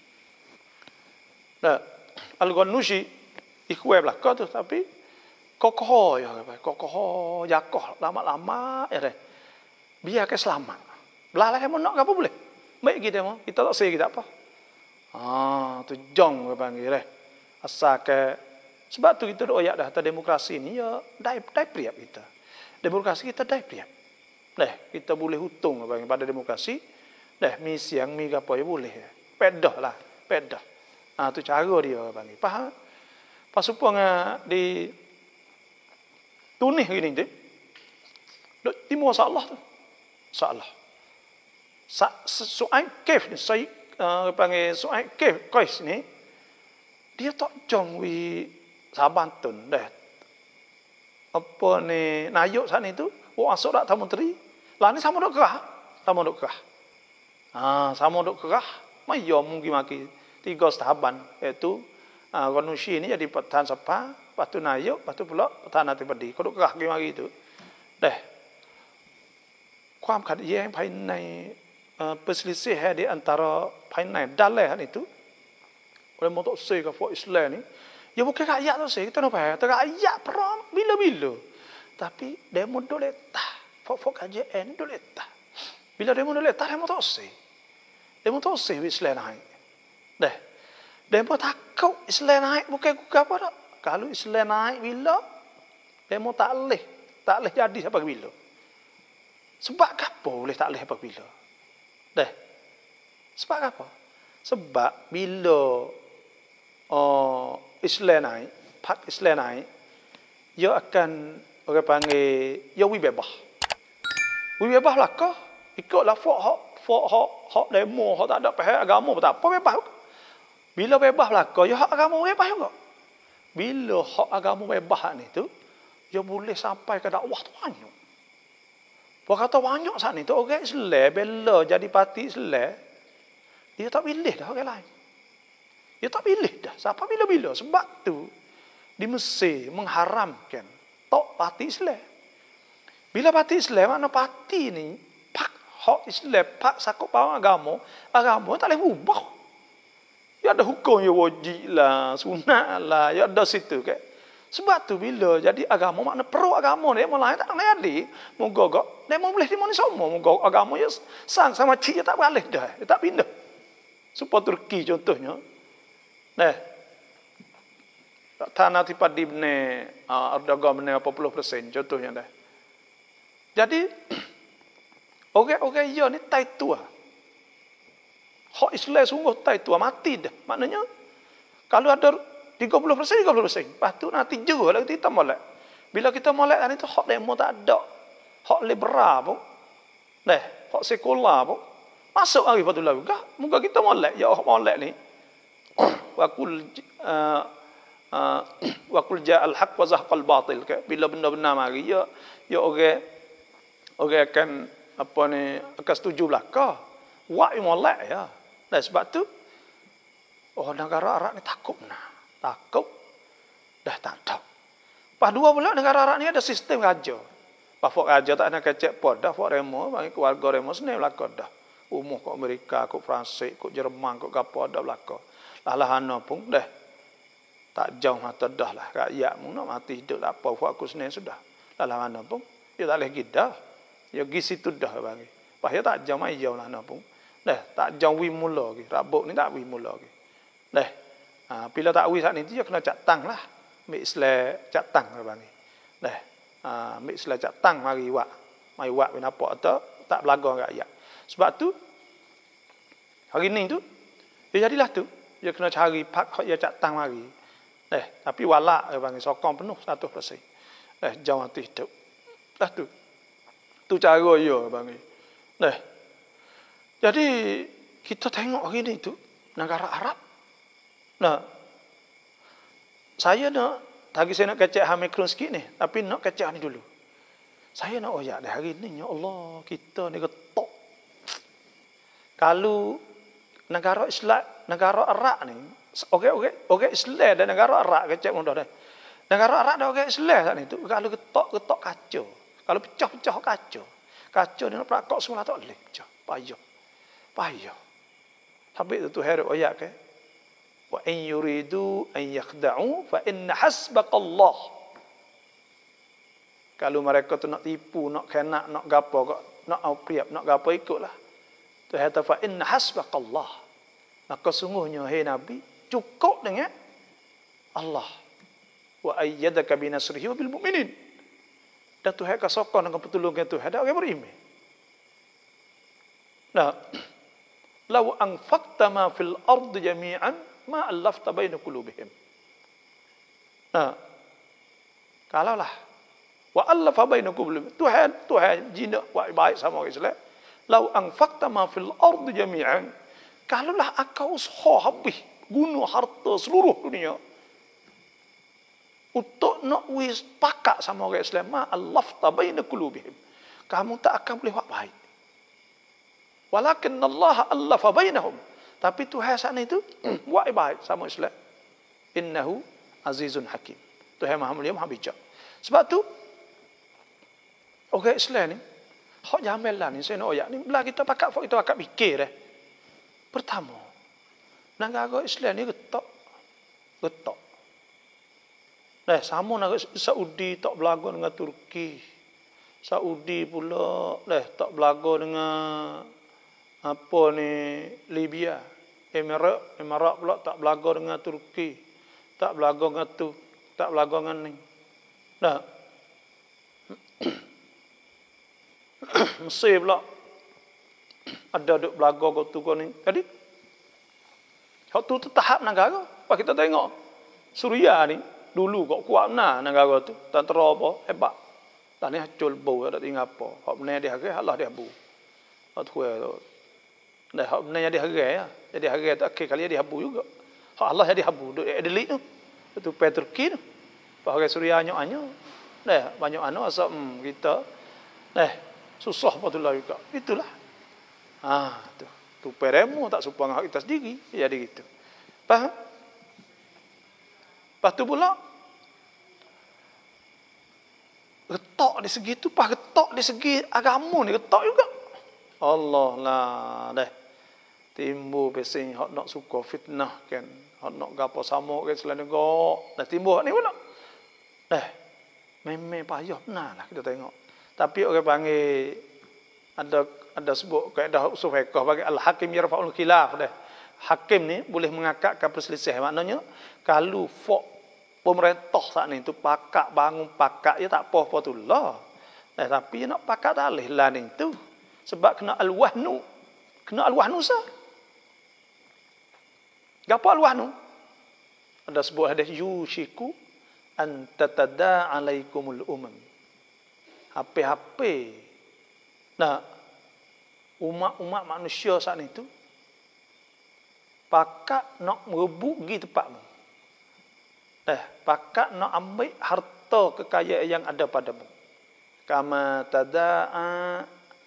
Al-Ghanouchi ikut berlaku tu tapi kokoh jakoh lama-lama ya deh. Biar ke selamat. Belalai mau nak apa boleh? Baik kita mau, kita tak say kita apa. Tu jong panggil asal ke sebab tu kita doyak dah atas demokrasi ni ya dai priap kita. Demokrasi kita dai priap. Kita boleh hutung pada demokrasi. Mi siang mi apa ya boleh. Pedah lah. Tu cara dia panggil. Faham? Pas supaya di Tunis gini tu. Timur salah tu. Salah. Su'aib Kef ni, saya panggil Su'aib Kef ni, dia tak jong wi Sabantun dah. apa ni nayuk saat itu, masuk dak tamu menteri. Lah ni sama dok kerah, sama dok kerah. Sama dok kerah, mayo mungkin maki 3 tahapan iaitu Konushi ni jadi Pertahan Sapa, lepas tu nayuk, lepas tu pula Pertahan Adipati. Kau dok kerah ke mari tu. ความขัดแย้งภายในperselisihan di antara ภายใน Dalam itu oleh motor saya ke Fort Islam ni ya bukan rakyat tu saya kita nak faham rakyat peram bila-bila tapi demo doletah Fort KJN doletah bila demo doletah demo tak saya Islam naik demo takut Islam naik bukan apa dah kalau Islam naik bila demo tak leh jadi sampai bila. Sebab apa boleh tak boleh apabila? Sebab apa? Sebab bila Islam naik, Pak Islam naik, ia akan orang panggil ia wibebah. Wibebah lah kau ikutlah hak demo, hak tak ada pihak agama tak apa bebah. Bila bebah lah kau, ia hak agama bebah juga. Bila hak agama bebah ni tu, ia boleh sampai ke dakwah tu banyak. Buat kata banyak saat ni tu orang Islam bela jadi parti Islam. Dia tak pilih dah orang lain. Dia tak pilih dah. Siapa bila-bila. Sebab tu di Mesir mengharamkan tok parti Islam. Bila parti Islam mana parti ni pak hak Islam, pak sakup bawah agama tak boleh ubah. Ya ada hukum ya wajib lah, sunat lah, ya ada situ ke. Sebab tu bila jadi agama makna pro agama dia mulai tak boleh ada. Moga dia mau boleh di mana semua. Moga agama ya sang sama cik tak boleh dah. Dia tak pindah. Supaya Turki contohnya. Tanah tipat di bne Erdogan bne 80% contohnya dah. Jadi orang ya ni tai tua. Hak Islam sungguh tai tua mati dah. Maknanya kalau ada 30%. Lepas tu nanti juga lah kita molek. Bila kita molek ni tu hak demo tak ada. Hak liberal pun. Hak sekular pun. Masuk lagi lepas tu lah. Muka kita molek. Ya hak molek ni. Wakul ja'al haq wa zahqal batil. Bila benda-benda mari. Ya orang akan akan setuju belakang. Wak molek ya. Sebab tu. Negara Arab ni takut nah. Takut dah tak tahu. Pas dua pula negara Arab ni ada sistem raja. Pas fok raja tak nak kecek pod dah fok remo bagi keluarga remo seni belaka dah. Umuh kat Amerika, kat Perancis, kat Jerman, kat gapo dah belaka. Lah ana pun dah tak jauh mata dah lah rakyat mu nak mati hidup tak apa fok aku seni sudah. Lah ana pun dia tak leh gidah. Ya gi situ dah bagi. Pas dia tak jauh mai jauh lah ana pun. Dah tak jauh wi mula lagi. Rabuk ni tak wi mula lagi. Bila tak wis saat ni dia kena catang lah. Mik Islam catang lah bang. Mik Islam catang mari wak. Mai wak ben apa atau tak belaga rakyat. Sebab tu hari ni tu dia jadilah tu. Dia kena cari pak hak dia catang mari. Tapi walak bang sokong penuh 100%. Jauh hati hidup. Dah tu. Tu cara dia bang. Jadi kita tengok hari ni tu negara Arab. Saya nak tadi saya nak kecek Hamikron sikit ni, tapi nak kecek ni dulu. Saya nak oyak dah hari ni, ya Allah, kita ni getok. Kalau negara Islam, negara Arab ni, orang Islam dan negara Arab kecek mudah dah. Negara Arab dan orang Islam saat ni tu, kalau getok kacau. Kalau pecah kacau. Kacau dia nak perakok semua tak boleh. Pecah, payah. Habis tu heret oyak ke? Wa in yuridu an yakhda'u fa inna hasbaqallah. Kalau mereka tu nak tipu, nak kena, nak gapo, nak aupriap, nak gapo ikutlah. Tu kata fa inna hasbaqallah. Maka sungguhnya hai Nabi cukup dengan Allah. Wa ayyadaka bi nasrihi wa bil mu'minin. Dan Tuhan akan sokong dengan pertolongan Tuhan dan orang beriman. Law anfaqta ma fil ardi jami'an ma allafta baina qulubihim. Kalaulah wa allafa baina qulubihim. Tuhan jinak buat baik sama orang Islam. Lau anfaqta ma fil ardi jami'an. Kalaulah engkau usaha habis guna harta seluruh dunia untuk nak wis pakak sama orang Islam, ma allafta baina qulubihim. Kamu tak akan boleh buat baik. Walakin Allah allafa bainahum. Tapi Tuhan sana itu buat baik sama Islam. Innahu azizun hakim. Tuhan Maha Mulia, Maha Bijak. Sebab tu orang Islam ni, hak jamelan ni, saya nak oyak ni, bila kita pakak, kita pakak fikir pertama, negara Islam ni getok. Sama negara Saudi tak belaga dengan Turki. Saudi pula tak belaga dengan apa ni Libya. Emirat pula tak belaga dengan Turki. Tak belaga dengan tu, tak belaga dengan ni. Mesir pula ada duk belaga kau tu kau ni. Jadi hak tu tahap negara. Apa kita tengok Suria ni dulu kok kuat benar negara tu. Tentera apa hebat. Tak ni hacul bau tak tinggal apa. Hak benar dia hari Allah dia bu. Hak tu tu. Dah hak benar dia hari ya. Jadi hari tu akhir kali dia habu juga. Hak Allah jadi habu duk Adelaide tu. Itu Turki tu. Pak orang Suria anyok-anyok. Dah banyak asap kita. Susah patutlah juga. Itulah. Tu peremu tak supaya hak kita sendiri. Jadi gitu. Faham? Lepas tu pula getok di segi tu, pas getok di segi agama ni getok juga. Allah lah timbul pesing hak nak suka fitnah kan. Hak nak gapo sama kan selain negara. Dah timbul ni pula. Memang payah benar lah kita tengok. Tapi orang panggil ada sebut kaedah usul fiqh bagi al-hakim yarfa'ul khilaf dah. Hakim ni boleh mengakatkan perselisihan. Maknanya kalau pemerintah saat ni tu pakak bangun pakak ya tak apa-apa tu lah. Tapi nak pakak tak boleh lah ni tu. Sebab kena al-wahnu. Kena al-wahnu sah. Gapo al-wahnu? Ada sebut hadis yushiku an tatada alaikumul umam. Hape-hape. Umat-umat manusia saat itu pakak nak merebut pergi tempatmu. Pakak nak ambil harta kekayaan yang ada padamu. Kama tada'a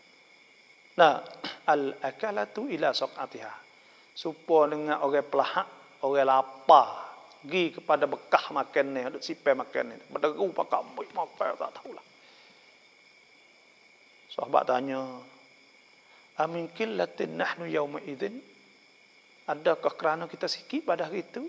al-akalatu ila saqatiha. Supaya dengan orang pelahak, orang lapar pergi kepada bekah makan ni, ada sipai makan ni. Berderu pakak ambil makan tak tahulah. Sahabat tanya, amin killatin nahnu yawma idzin? Adakah kerana kita sikit pada hari itu?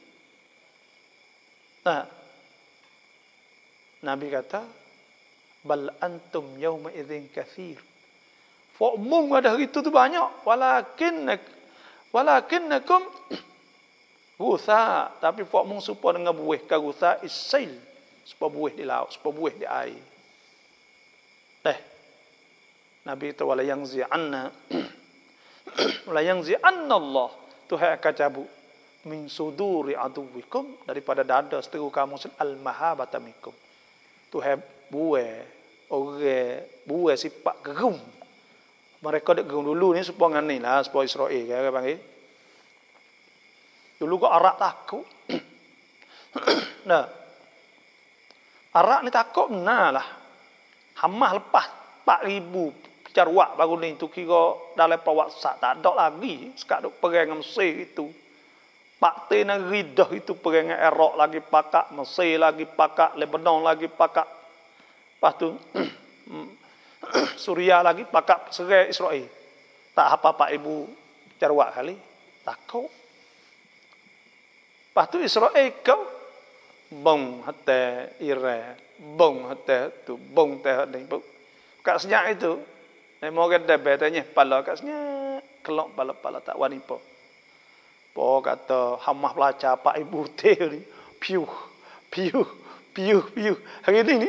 Nabi kata, bal antum yawma idzin katsir. Fa'mum pada hari itu tu banyak, walakinnakum gutha, tapi fa'mum supaya dengan buih ka gutha isail, supaya buih di laut, supaya buih di air. Nabi kata wala yangzi'anna Allah, Tuhan akan cabut min suduri aduwikum, daripada dada seteru kamu al-mahabata minkum. Tuhan buai sifat gerung. Mereka dak gerung dulu ni supaya ngani lah, supaya Israel kan panggil. Dulu kok Arab takut. Arab ni takut benar lah. Hamas lepas 4,000 carwak baru ni tu kira dalam perwaksa tak ada lagi sekat duk perang dengan Mesir itu. Pak Tena Ridah itu perang dengan Iraq lagi pakak, Mesir lagi pakak, Lebanon lagi pakak. Lepas tu Suria lagi pakak serai Israel. Tak apa 4,000 carwak kali. Takut. Lepas tu Israel kau bom hatta Iran, bom hatta tu, bom teh ni. Kat senyap itu memang ada betanya pala kat senyap kelok pala tak wani po. Po kata Hamas belajar 4,000 teh ni. Piu. Hari ni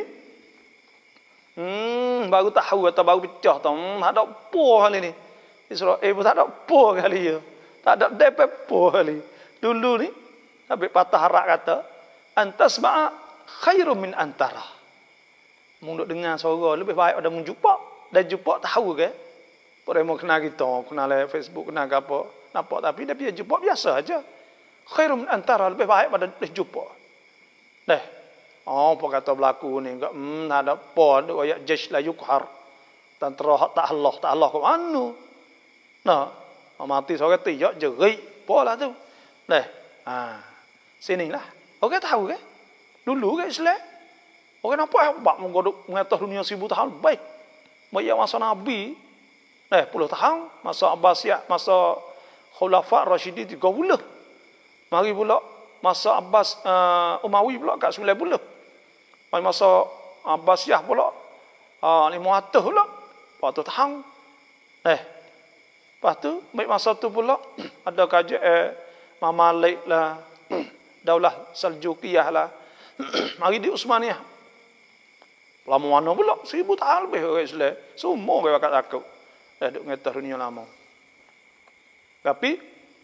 baru tahu atau baru pecah tau. Tak ada apa kali ni. Israel pun tak ada apa kali ya. Tak ada dapat apa kali. Dulu ni Habib patah harak kata antas ma'a khairum min antara. Mung dengar suara lebih baik ada mung jumpa. Dan jumpa tahu ke? Orang mau kenal kita, kenal Facebook, kenal apa, nampak tapi dia biar jumpa biasa aja. Khairum antara lebih baik pada jumpa. Oh, apa kata berlaku ni? Enggak, ada apa? Ada ayat jaish la yukhar. Tentera hak tak Allah ke mana? Nah, mati seorang tiak jerit. Apa lah tu? Nah, sinilah. Orang tahu ke? Dulu ke Islam? Orang nampak hebat mengatas dunia 1000 tahun. Baik. Baik masa Nabi. 10 tahun. Masa Abbasiyah, masa Khulafa Rashidi 30. Mari pula masa Abbas Umawi pula kat 90. Masa Abbasiyah pula 500 pula. 400 tahun. Lepas tu, baik masa tu pula ada kerajaan Mamalik lah, Daulah Seljukiyah lah. Mari di Utsmaniyah. Lama mana pula? 1000 tahun lebih orang Islam. Semua orang bakal takut. Duduk ngetah dunia lama. Tapi,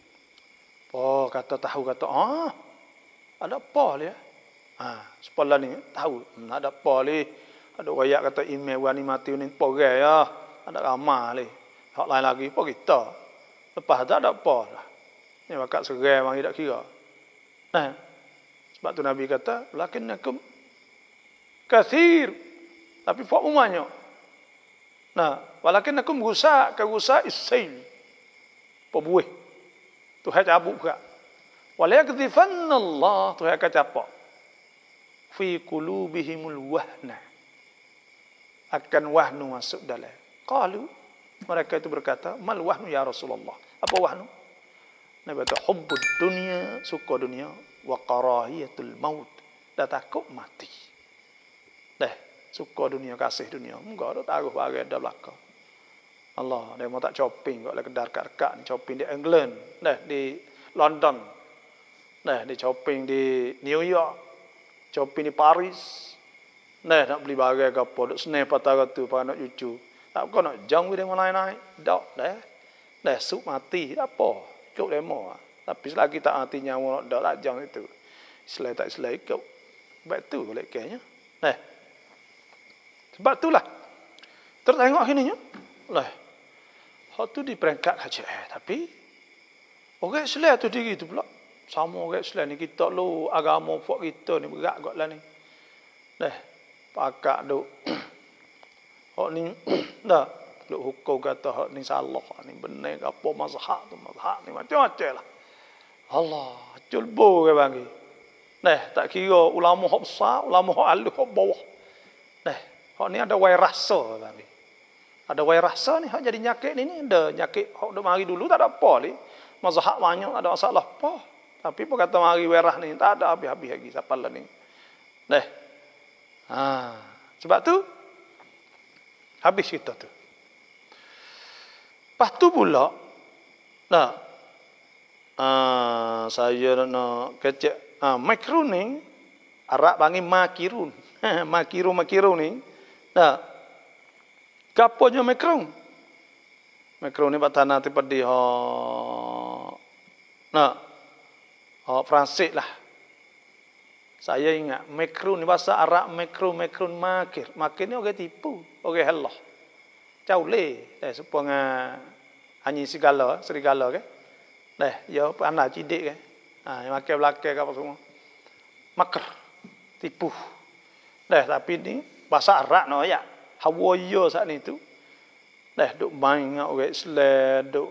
ada apa dia? Sekolah ni tahu. Ada apa ni? Ada rakyat kata email wani mati ni porai ya. Ada ramah ni. Hak lain lagi apa kita? Lepas tu ada apa lah. Ni bakal serai mari tak kira. Sebab tu Nabi kata, lakinnakum kathir. Tapi fak umanya. Walakinnakum gusa ka gusa is-sayl. Pebuih. Tuhan cabut juga. Wala yakdhifanna Allah, Tuhan akan capak. Fi qulubihimul wahna. Akan wahnu masuk dalam. Qalu, mereka itu berkata, mal wahnu ya Rasulullah. Apa wahnu? Nabi kata, hubbud dunia, suka dunia, wa karahiyatul maut. Dah takut mati. Suka dunia, kasih dunia. Enggak ada taruh bagai dah belakang. Allah, dia mau tak shopping kat kedai dekat-dekat ni, shopping di England, di London, di shopping di New York, shopping di Paris. Nak beli bagai ke apa, duk senang patah tu para nak cucu. Tak kau nak jang dia naik-naik. Dah suk mati, tak apa. Ikut demo. Tapi selagi tak mati nyawa nak dak jang itu. Selai tak selai ikut. Baik tu boleh kayaknya. Sebab itulah. Terus tengok akhirnya. Hak tu di peringkat kaca. Tapi orang Islam tu diri tu pula. Sama orang Islam ni kita lu agama buat kita ni berat kot lah ni. Pakak duk. Hak ni duk hukum kata hak ni salah, ni benar ke apa mazhab tu ni macam-macam lah. Allah, culbo ke bagi. Tak kira ulama hak besar, ulama hak alus hak bawah. Hak ni ada wai rasa bagi. Ada wai rasa ni hak jadi nyakit ni ada nyakit hak dak mari dulu tak ada apa ni. Mazhab banyak ada masalah apa. Tapi apa kata mari werah ni tak ada habis-habis lagi siapa lah ni. Sebab tu habis kita tu. Lepas tu pula saya nak kecek makrun ni Arab panggil makirun. Makirun ni kaponya makrun. Makrun ni patana tu padi Fransik lah. Saya ingat makrun ni bahasa Arab makrun makir. Makir ni orang tipu, orang halah. Caule, supaya hanya serigala ke. Ya pandai cidik ke. Yang makan belakang ke apa semua. Makr, tipu. Tapi ni bahasa Arab no ya. Hawaya saat ni tu. Duk main dengan orang Islam, duk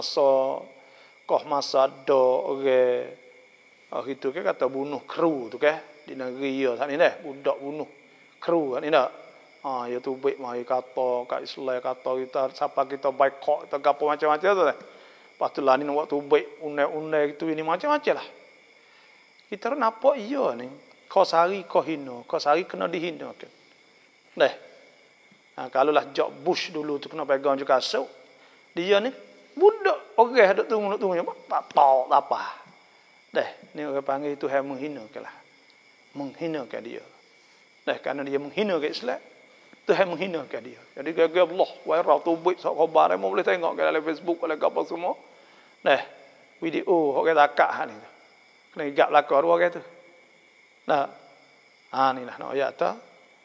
masa do orang itu ke kata bunuh kru tu ke di negeri ya saat ni budak bunuh kru saat ni dah. Ya tu baik mari kata kat Islam kata kita siapa kita boikot atau apa macam-macam tu Lepas tu lah ni waktu baik undai-undai itu ini macam-macam lah. Kita nampak iya ni. Kau sehari kau hina, kau sehari kena dihina kan. Kalau lah George Bush dulu tu kena pegang juga kasut. Dia ni budak orang duk tunggu tak tahu tak apa. Ni orang panggil itu yang menghinakan lah. Menghinakan dia. Kerana dia menghinakan Islam, Tuhan menghinakan dia. Jadi gagal Allah, viral tu baik sok khabar mau boleh tengok ke dalam Facebook oleh apa semua. Video orang takak ni. Kena igap lakar orang tu. Ni lah nak ayat tu.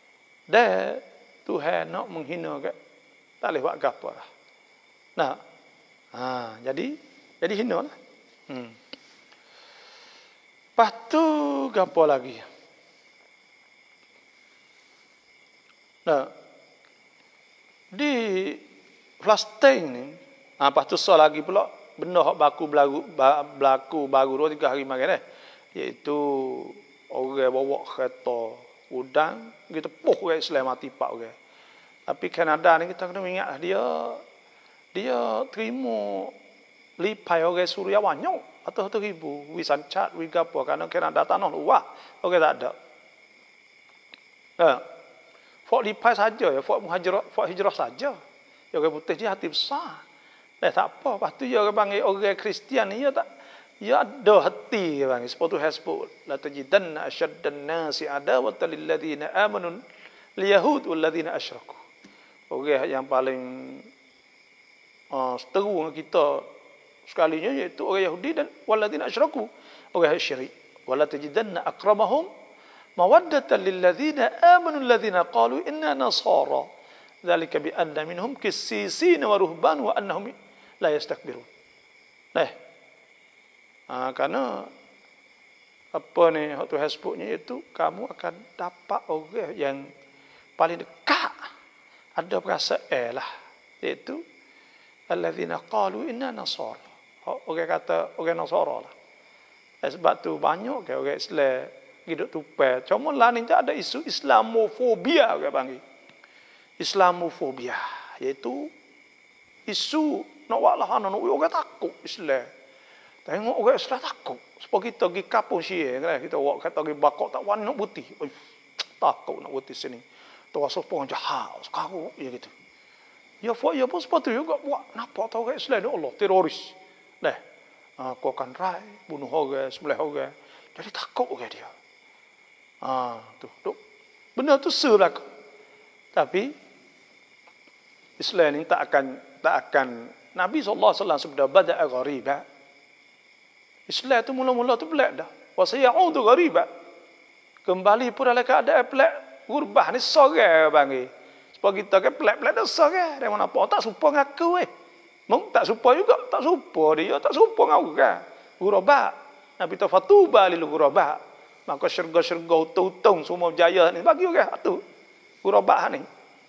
Tuhan nak menghinakan tak boleh buat apa lah. Jadi hina lah. Lepas tu apa lagi? Nah, di Palestin ni, lepas tu so lagi pula benda hak berlaku baru 2-3 hari makan iaitu orang bawa kereta udang kita tepuh orang Islam mati pak orang. Tapi Kanada ni kita kena ingat dia terima lipai orang Suria banyak atau 1,000 wisan cat wigapo kerana Kanada tanah luas orang tak ada. Fok lipai saja ya, fok hijrah saja. Ya orang putih dia hati besar. Tak apa, lepas tu dia orang panggil orang Kristian ni ya ada hati dia panggil. Sebab tu hasbut la tajidanna asyaddan nasi adawatan lil ladzina amanu liyahud wal ladzina asyraku. Orang yang paling seteru dengan kita sekalinya iaitu orang Yahudi dan wal ladzina asyraku, orang syirik. Wala tajidanna aqrabahum mawaddatan lil ladzina amanu alladzina qalu inna nasara. Dzalika bi anna minhum qissisin wa ruhban wa annahum la yastakbirun. Karena apa ni hak tu hasbuknya itu kamu akan dapat orang yang paling dekat ada perasaan lah iaitu alladzina qalu inna nasara. Orang kata orang Nasara lah. Sebab tu banyak ke orang Islam hidup tupai. Cuma lah ni tak ada isu Islamofobia orang panggil. Islamofobia iaitu isu nak walah nak orang takut Islam. Tengok orang Islam takut. Sebab kita pergi kapung Syiah kan kita buat kata pergi bakok tak wani nak putih. Takut nak putih sini. Tu rasa pun jahat sekarang ya gitu. Ya pun sebab tu juga buat nampak tahu orang Islam ni Allah teroris. Kau akan rai bunuh orang, sembelih orang. Jadi takut orang dia. Tu. Benda tu berlaku. Tapi Islam ni tak akan Nabi SAW sebab bada'a ghariba. Islam tu mula-mula tu pelik dah. Wa sayaudu ghariba. Kembali pun dalam keadaan pelik. Gurbah ni sorang panggil. Sebab kita kan pelik-pelik dah sorang. Dia mana apa tak serupa ngaku Mung tak serupa juga, tak serupa dia, tak serupa dengan orang. Ghuraba. Nabi tu fatuba lil ghuraba. Maka syurga-syurga utung-utung semua berjaya ni bagi orang tu. Ghuraba ni.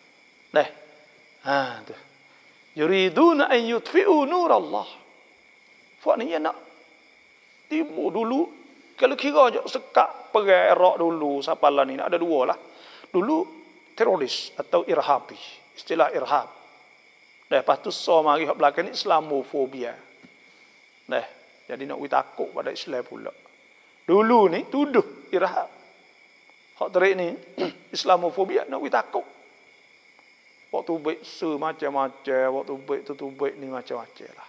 Tu. Yuriduna an yutfi'u nurallah. Fak ni nak timbul dulu kalau kira je sekat perang Iraq dulu sapalah ni ada dua lah. Dulu teroris atau irhabi. Istilah irhab. Lepas tu mari hak belakang ni Islamofobia. Jadi nak takut pada Islam pula. Dulu ni tuduh irhab. Hak terik ni Islamofobia nak takut. Waktu baik semacam-macam, waktu baik tu baik ni macam-macam lah.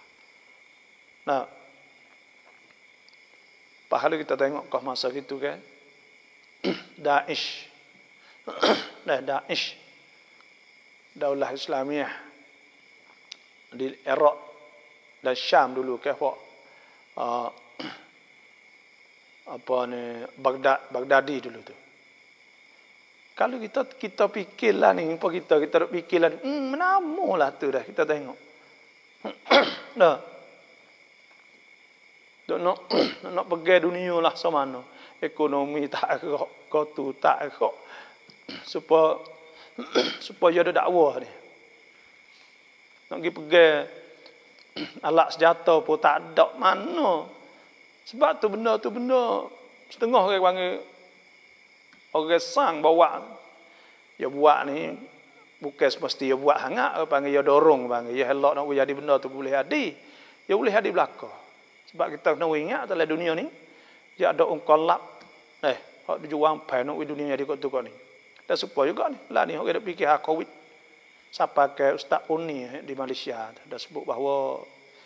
Pahala kita tengok kah masa gitu kan. Daesh. Daesh. Daulah Islamiah di Iraq dan Syam dulu ke Baghdadi dulu tu. Kalau kita fikirlah ni, apa kita fikirlah ni, menamulah tu dah kita tengok. Nak pergi dunia lah semana. Ekonomi tak gerak, kau tu tak gerak. Supaya ada dakwah ni. Nak pergi alat senjata pun tak ada mana. Sebab tu benda setengah orang panggil orang sang bawa. Ya buat ni bukan semesti ya buat hangat, panggil ya dorong panggil ya helak nak jadi benda tu boleh jadi. Ya boleh jadi belaka. Sebab kita kena ingat dalam dunia ni dia ada ungkolap. Hak dijuang pai nak dunia jadi kot tu kau ni. Dan supaya juga ni lah ni orang dak fikir Covid. Siapa ke Ustaz Uni di Malaysia dah sebut bahawa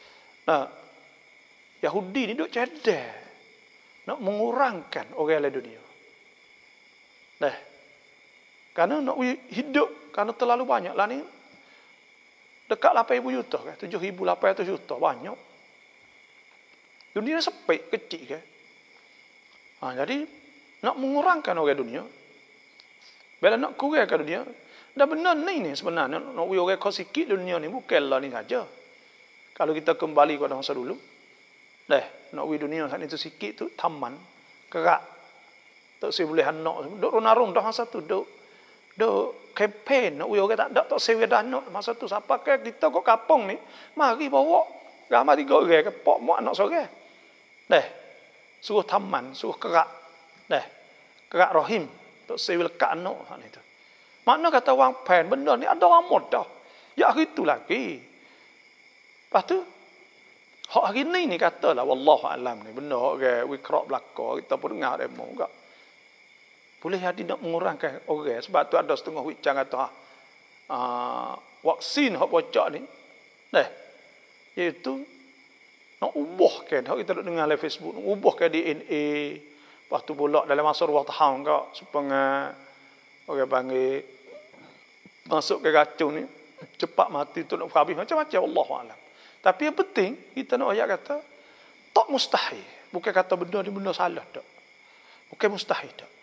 Yahudi ni duk cerdas nak mengurangkan orang dalam dunia. Karena nak hidup karena terlalu banyak lah ni. Dekat 8,000 juta kan, 7,800 juta banyak. Dunia sempit kecil kan. Jadi nak mengurangkan orang dunia. Bila nak kurangkan dunia, dah benar ni sebenarnya nak orang kau sikit dunia ni bukanlah ni saja. Kalau kita kembali kepada masa dulu, nak dunia saat itu sikit tu taman kerak. Tak boleh anak duk runarung dah satu duk Do kempen nak uyo tak ada tak sewa dana. Masa tu siapa ke kita kok kapong ni, mari bawa ramai 3 orang ke pok mak anak sore. Deh. Suruh taman, suruh kerak. Deh. Kerak rahim tak sewa lekat anak hak ni tu. Makna kata wang pen benda ni ada orang mudah. Ya hari tu lagi. Lepas tu hak hari ni katalah wallahu alam ni benda orang wikrak belaka kita pun dengar demo juga. Boleh jadi nak mengurangkan orang sebab tu ada setengah wicang kata vaksin hak bocor ni. Iaitu nak ubahkan hak kita dengar dalam Facebook, nak ubahkan DNA. Lepas tu pula dalam masa 2 tahun kak supaya orang panggil masuk ke racun ni cepat mati tu nak habis macam-macam wallahu alam. Tapi yang penting kita nak ayat kata tak mustahil. Bukan kata benda ni benda salah tak. Bukan mustahil tak.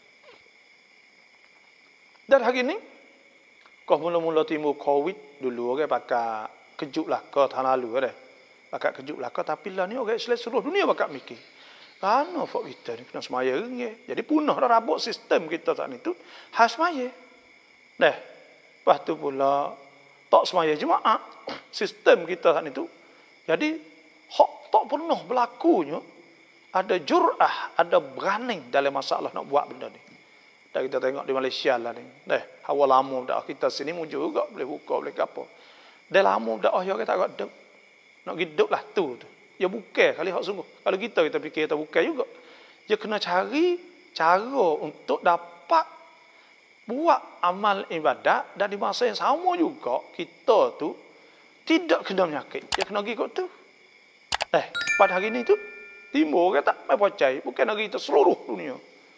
Dan hari ni kau mula-mula timbul COVID dulu orang pakai kejut lah ke tahun lalu dah. Pakai kejut lah ke tapi lah ni orang Islam seluruh dunia pakai mikir. Kerana fak kita ni kena semaya ringgit. Jadi punah dah rabuk sistem kita saat ni tu has semaya. Dah. Lepas tu pula tak semaya jemaah sistem kita saat ni tu. Jadi hak tak pernah berlakunya ada jur'ah, ada berani dalam masalah nak buat benda ni. Dan kita tengok di Malaysia lah ni. Hawa lama dah kita sini muncul juga boleh buka boleh apa. Dah lama dah ya kita tak ada. Nak hidup lah tu. Ya bukan kali hak sungguh. Kalau kita fikir kita bukan juga. Dia kena cari cara untuk dapat buat amal ibadat dan di masa yang sama juga kita tu tidak kena penyakit. Dia kena pergi kot tu. Pada hari ni tu timbul orang tak mai percaya. Bukan hari itu seluruh dunia.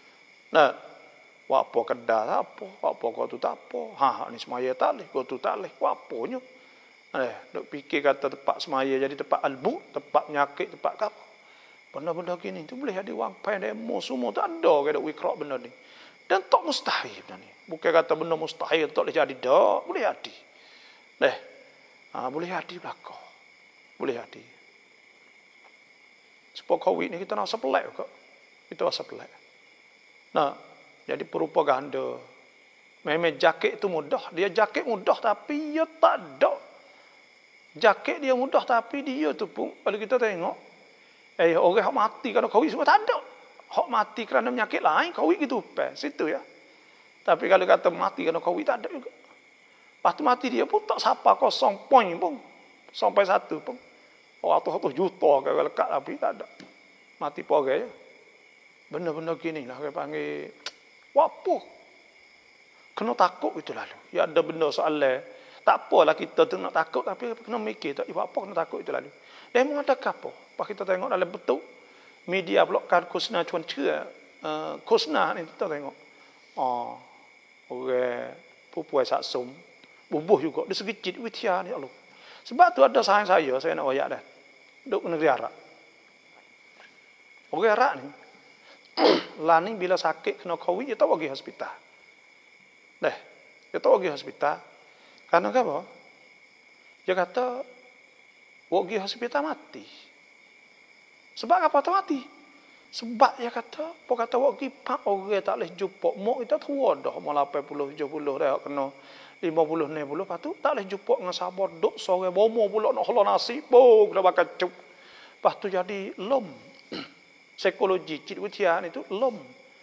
Buat apa kedah tak apa. Buat apa kau tu tak apa. Ni semaya tak boleh. Kau tu tak boleh. Buat apanya. Duk fikir kata tempat semaya jadi tempat albu. Tempat penyakit. Tempat apa. Benda-benda gini tu boleh ada wang pai demo semua. Tak ada ke duk wikrak benda ni. Dan tak mustahil benda ni. Bukan kata benda mustahil tak boleh jadi. Tak. Boleh jadi. Boleh jadi belakang. Boleh jadi. Sebab COVID ni kita rasa pelik juga. Kita rasa pelik. Jadi propaganda. Memang jaket itu mudah. Dia jaket mudah tapi dia tak ada. Jaket dia mudah tapi dia tu pun kalau kita tengok orang yang mati kerana COVID semua tak ada. Hak mati kerana penyakit lain COVID gitu situ ya. Tapi kalau kata mati kerana COVID tak ada juga. Lepas tu mati dia pun tak siapa 0 poin pun. Sampai 1 pun. Ratus-ratus juta ke lekat tapi tak ada. Mati pun orang ya. Benda-benda gini lah orang panggil apa? Kena takut itu lalu. Ya ada benda soalan. Tak apalah kita tu nak takut tapi kena mikir tak apa kena takut itu lalu. Dia memang ada apa? Pas kita tengok dalam betul media pula kan khusna cuan cia. Khusna ni kita tengok. Orang pupuai saksum bubuh juga di segi cit witia ni Allah. Sebab tu ada sayang saya nak ayat dah. Duk negeri Arab. Orang Arab ni lani bila sakit kena COVID dia tak pergi hospital. Dia tak pergi hospital. Karena apa? Dia kata pergi hospital mati. Sebab apa tu mati? Sebab dia kata, pergi pak orang tak boleh jumpa. Mak kita tua dah, 80, 70 dah kena 50, 60. Lepas tu tak boleh jumpa dengan sahabat. Duk sore bomo pula nak halau nasi. Boh, kena bakar cup. Lepas tu jadi lom. Psikologi, cit witia ni tu lom.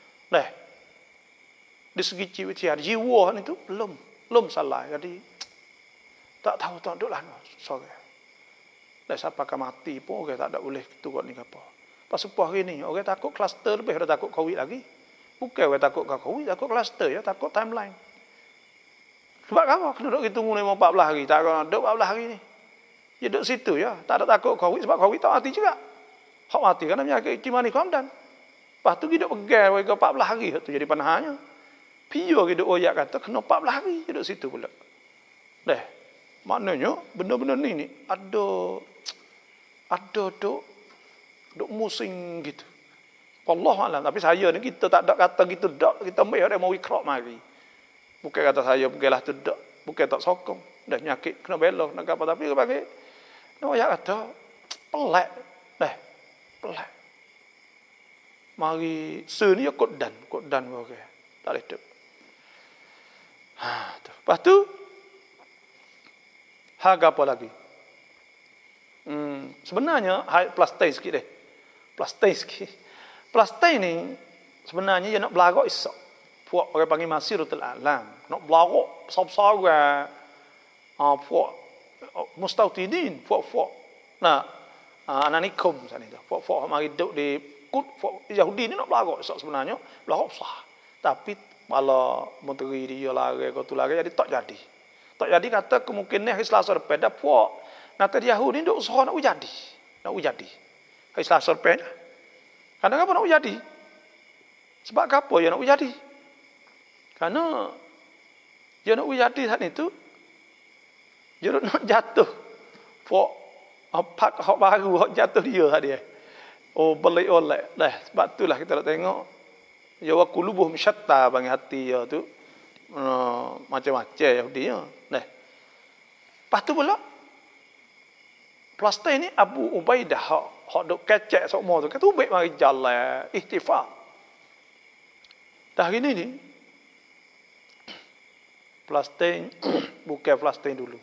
Di segi cit witia, jiwa ni tu lom. Lom salah. Jadi tak tahu tak duk lah sore. Dah siapa akan mati pun orang tak ada boleh tukar ni apa. Pas sepuh hari ni orang takut kluster lebih dah takut COVID lagi. Bukan orang takut COVID, takut kluster ya, takut timeline. Sebab apa? Kena duduk kita tunggu 14 hari. Tak ada 14 hari ni. Dia duduk situ ya. Tak ada takut COVID sebab COVID tak mati juga. Hak mati kerana penyakit Kimani Kamdan. Lepas tu kita pegang mereka 14 hari. Tu jadi panahnya. Pio kita oyak kata kena 14 hari. Dia duduk situ pula. Maknanya benda-benda ni ada duk musim gitu. Wallahualam. Tapi saya ni kita tak ada kata gitu dak. Kita ambil ada mau ikrak mari. Bukan kata saya pergilah tu dak. Bukan tak sokong. Dah nyakit kena belok nak apa tapi bagi no ya kata pelak. Pelak. Mari seni ya kod dan okey. Tak boleh tu. Lepas tu, harga apa lagi? Sebenarnya, plastik sikit deh. Plastik sikit. Plastik ni, sebenarnya dia nak belagak esok. Puak orang panggil Masiratul A'lam. Nak belagak besar-besar orang. Puak Mustautidin. Puak-puak. Nah, Ananikum sana tu. Puak-puak mari duduk di puak Yahudi ni nak belagak esok sebenarnya. Belagak besar. Tapi, kalau menteri dia lari, kau tu lari, jadi tak jadi. Tak jadi kata kemungkinan hari Selasa depan dah puak. Nanti Yahudi ni duk usaha nak jadi. Nak jadi. Hari Selasa depan. Kadang apa nak jadi? Sebab apa dia nak jadi? Karena dia nak jadi saat itu, dia nak jatuh. Puak empat hak baru, hak jatuh dia dia. Oh, boleh. Dah, sebab itulah kita nak tengok. Ya wa qulubuhum syatta bagi hati ya tu. Macam-macam Yahudi ya. Nah. Lepas tu pula plastik ni Abu Ubaidah hak duk kecek semua tu. Kata ubek mari jalan ihtifal. Dah gini ni plastik bukan plastik dulu.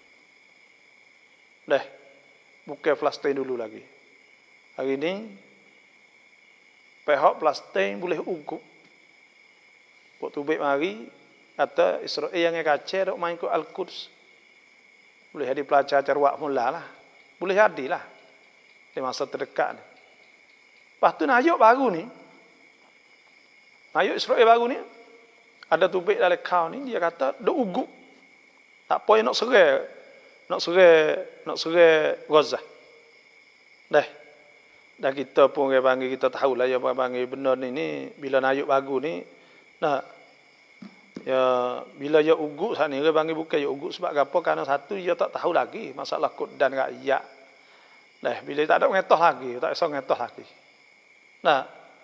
Dah. Bukan plastik dulu lagi. Hari ni pihak plastik boleh ugup. Waktu baik mari, kata Israel yang kacau dok main ke Al-Quds. Boleh jadi pelajar carwak mula lah. Boleh jadilah. Di masa terdekat ni. Lepas tu nayuk baru ni. Nayuk Israel baru ni. Ada tubik dalam kau ni. Dia kata, dok ugup. Tak apa yang nak serai. Nak serai Gaza. Dah. Dan kita pun orang panggil, kita tahulah ya orang panggil benar ni bila nayuk bagu ni nak ya bila ya ugut sana ni orang panggil bukan ya ugut sebab apa? Karena satu dia tak tahu lagi masalah kod dan rakyat. Nah, bila tak ada ngetoh lagi, tak esok ngetoh lagi. Nah.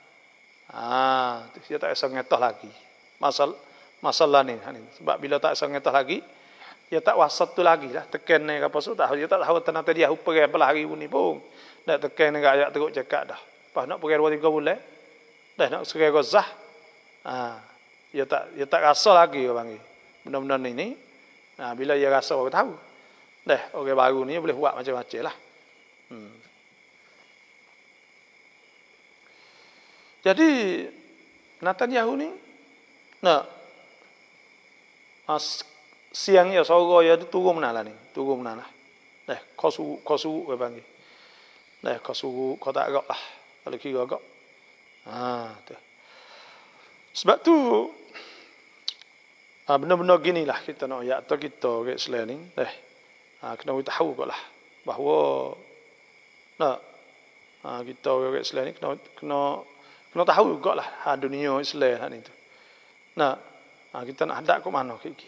Dia tak esok ngetoh lagi. Masalah ni sebab bila tak esok ngetoh lagi, dia tak wasat tu lagi lah. Tekan ni apa tu tahu dia tak tahu ternyata dia upaya belah hari ni pun. Nak tekan dengan ayat teruk cakap dah. Lepas nak pergi 2-3 bulan. Dah nak serai Gaza. Dia tak rasa lagi orang panggil. Benda-benda ni. Bila dia rasa orang tahu. Dah orang baru ni boleh buat macam-macam lah. Jadi Netanyahu ni nak siang ya sore ya turun mana lah ni. Turun mana lah. Dah kosu orang panggil. Nah, kau suruh kau tak agak lah. Kalau kira agak. Tu. Sebab tu, benda-benda gini lah kita nak ayat atau kita kat Islam ni. Kena kita tahu kot lah. Bahawa, kita kat Islam ni kena tahu kot lah. Dunia Islam ni tu. Kita nak hadap ke mana kiki.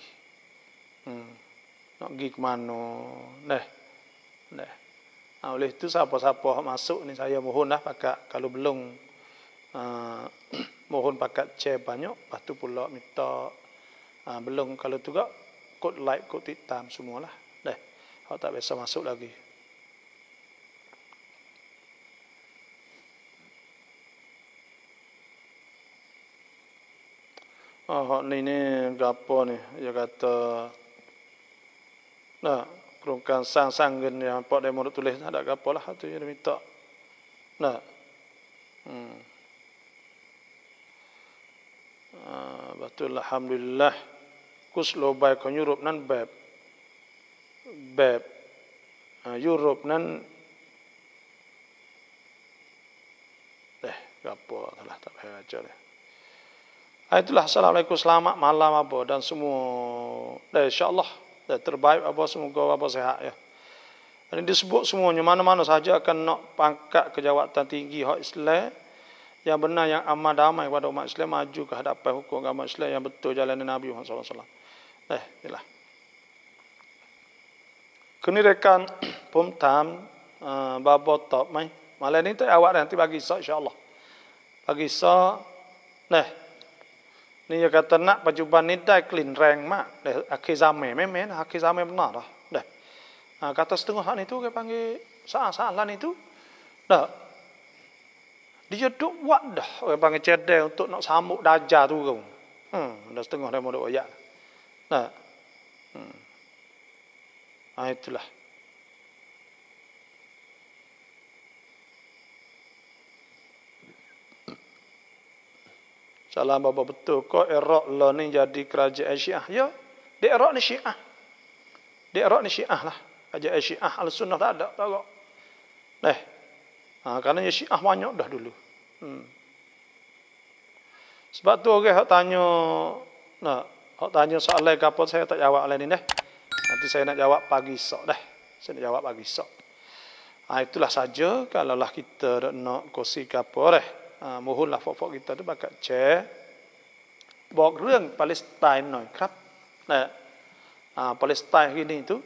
Nak pergi ke mana. Nah. Oleh itu siapa-siapa masuk ni saya mohonlah pakat kalau belum mohon pakat share banyak, lepas tu pula minta belum kalau tu gak kod like, kod titam semualah. Dah. Hak tak biasa masuk lagi. Ni gapo ni? Dia kata kerongkan sang-sang yang pak demo tulis ada apa lah tu dia minta. Betul alhamdulillah. Kus lobai ke Europe nan beb Europe nan gapo salah tak payah baca dah. Itulah assalamualaikum selamat malam apa dan semua. Insyaallah terbaik apa semoga apa sehat ya. Ini disebut semuanya mana-mana saja akan nak pangkat kejawatan tinggi hak Islam yang benar yang aman damai kepada umat Islam maju ke hadapan hukum agama Islam yang betul jalan Nabi Muhammad SAW. Inilah. Kini rekan pemtam babot top mai. Malam ni tak awak nanti bagi sa insya-Allah. Bagi sa ni dia kata nak pajuban ni dah clean rang mak. Dah akhir zaman memang akhir zaman benar dah. Dah. Kata setengah hak ni tu dia panggil saat-saat lah ni tu. Dah. Dia duk buat dah orang panggil cedek untuk nak sambut dajjal tu kau. Dah setengah dah mau duk ayat. Nah. Itulah. Salah bapa betul kok Iraq lah ni jadi kerajaan Syiah. Ya, di Iraq ni Syiah. Di Iraq ni Syiah lah. Kerajaan Syiah Al-Sunnah tak ada. Tak. Kerana Syiah banyak dah dulu. Sebab tu orang hak tanya, hak tanya soalan ke apa saya tak jawab lain ni dah. Nanti saya nak jawab pagi esok dah. Saya nak jawab pagi esok. Itulah saja kalaulah kita nak kongsi ke apa dah. Mohonlah fok-fok kita tu bakat share บอกเรื่องปาเลสไตน์หน่อยครับนะปาเลสไตน์hari ni tu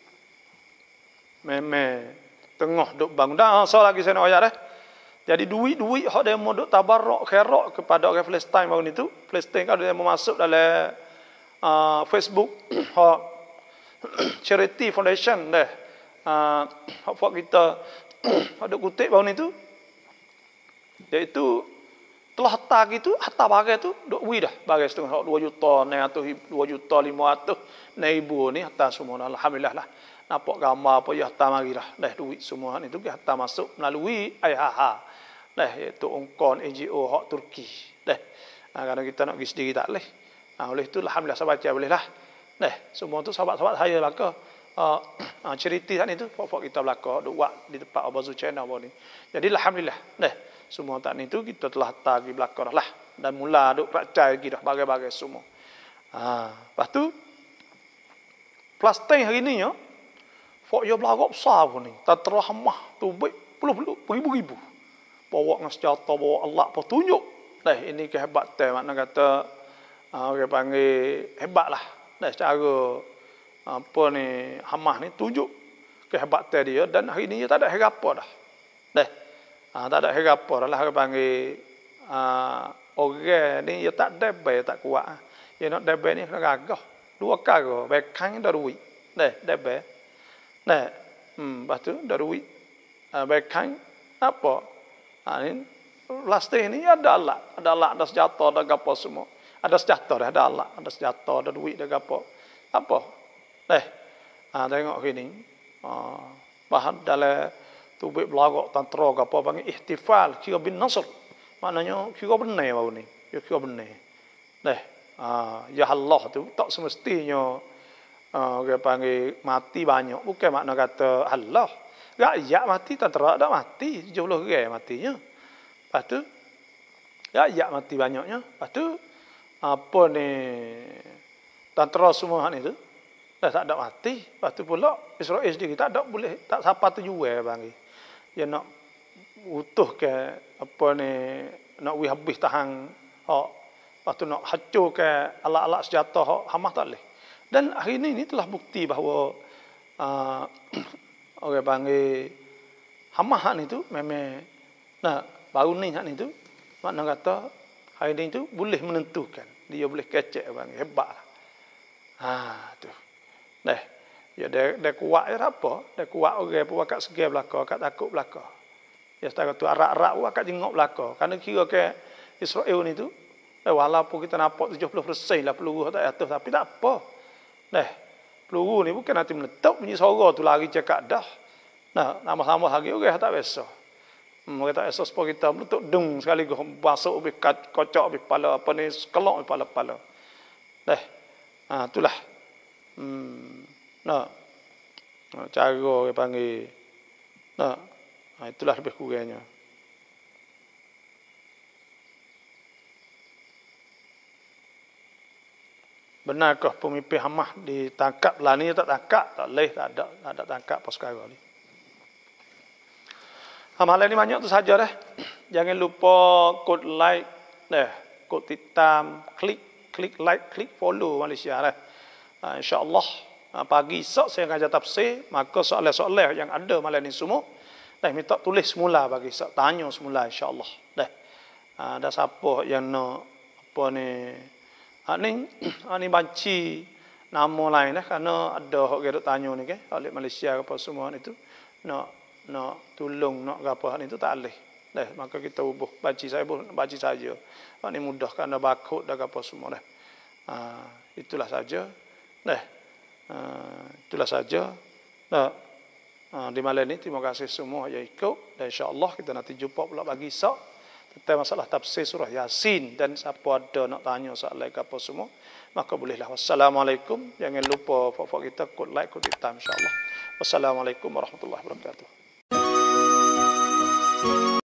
memang tengah duk bangun dah so lagi saya nak ayat dah. Jadi duit-duit hak demo duk tabarruk khairok kepada orang Palestin baru ni tu. Palestin kan dia masuk dalam Facebook hak charity foundation dah. Hak fok kita hak duk kutip baru ni tu. Iaitu telah harta gitu, harta bagai tu duk wi dah. Bagai setengah 2 juta, 900, 2 juta 500, 1000 ni harta semua. Alhamdulillah lah. Nampak gambar apa ya harta mari dah. Dah duit semua ni tu harta masuk melalui IHH. Dah iaitu ongkon NGO hak Turki. Dah. Kadang kita nak pergi sendiri tak boleh. Oleh itu alhamdulillah saya baca boleh lah. Dah, semua tu sahabat-sahabat saya belaka. Cerita ni tu pokok kita belaka duk buat di tempat Abazu China ni. Jadi alhamdulillah. Dah. Semua tak ni tu kita telah tagi belakang lah. Dan mula duk prakcai lagi dah bagai-bagai semua. Lepas tu Palestin hari ni ya. Fok yo belagak besar pun ni. Tentera Hamas tu puluh-puluh ribu-ribu. Bawa dengan senjata, bawa Allah pun tunjuk. Dah ini kehebatan makna kata orang panggil hebat lah. Dah cara apa ni Hamas ni tunjuk kehebatan dia dan hari ni dia tak ada apa dah. Dah. Tak ada hera apa lah orang panggil orang ni dia tak debel tak kuat. Dia nak debel ni kena gagah. 2 kali bekang dah duit. Dah debel. Nah, lepas tu dah duit. Bekang apa? Ni Palestin ni ada alat, ada senjata, ada apa semua. Ada senjata dah, ada alat, ada senjata, ada duit, ada apa. Apa? Tengok sini. Bahan dalam tubik belagak tantara ke apa panggil ihtifal kira bin nasr. Maknanya kira benar baru ni. Kira benar. Ya Allah tu tak semestinya orang panggil mati banyak. Bukan makna kata Allah. Rakyat mati tentera tak mati. 70 orang matinya. Lepas tu rakyat mati banyaknya. Lepas tu apa ni tentera semua ni tu dah tak ada mati. Lepas tu pula Israel sendiri tak ada boleh tak siapa tu jual panggil. Dia nak utuh ke apa ni nak habis tahan lepas tu nak hancur ke alat-alat senjata Hamas tak boleh. Dan hari ini telah bukti bahawa orang panggil Hamas ni tu memang baru ni ni tu makna kata hari ini tu boleh menentukan. Dia boleh kecek bang hebat lah. Tu. Ya dia kuat je apa? Dia kuat orang pun akak segar belaka, akak takut belaka. Ya setara tu arak-arak pun akak jengok belaka. Kerana kira ke Israel ni tu walaupun kita nampak 70% lah peluru tak atas tapi tak apa. Peluru ni bukan nanti meletup bunyi suara tu lari cakap dah. Nama-nama lagi orang tak biasa. Orang tak biasa sebab kita meletup dung sekali masuk habis kocok habis kepala apa ni sekelok kepala-kepala. Itulah. Cara orang panggil itulah lebih kurangnya. Benarkah pemimpin Hamas ditangkap lah ni tak tangkap tak boleh tak ada tangkap apa sekarang ni. Amalan ni banyak tu saja dah. Jangan lupa kod like kod titam, klik like, klik follow Malaysia dah. InsyaAllah pagi esok saya akan ajar tafsir. Maka soalan-soalan yang ada malam ni semua minta tulis semula bagi esok. Tanya semula insyaAllah. Ada siapa yang nak apa ni ni banci nama lain kerana ada orang duk tanya ni ke oleh Malaysia apa semua itu nak tolong nak apa ni tu tak boleh. Maka kita ubuh banci saya banci saja. Ni mudah kerana bakut dah apa semua dah. Itulah saja. Nah, itulah saja. Nah, di malam ini terima kasih semua yang ikut, dan insya-Allah kita nanti jumpa pula bagi esok tentang masalah tafsir surah Yasin, dan siapa ada nak tanya soalan apa semua maka bolehlah. Wassalamualaikum. Jangan lupa pokok kita kod like, kod hitam insya-Allah. Wassalamualaikum warahmatullahi wabarakatuh.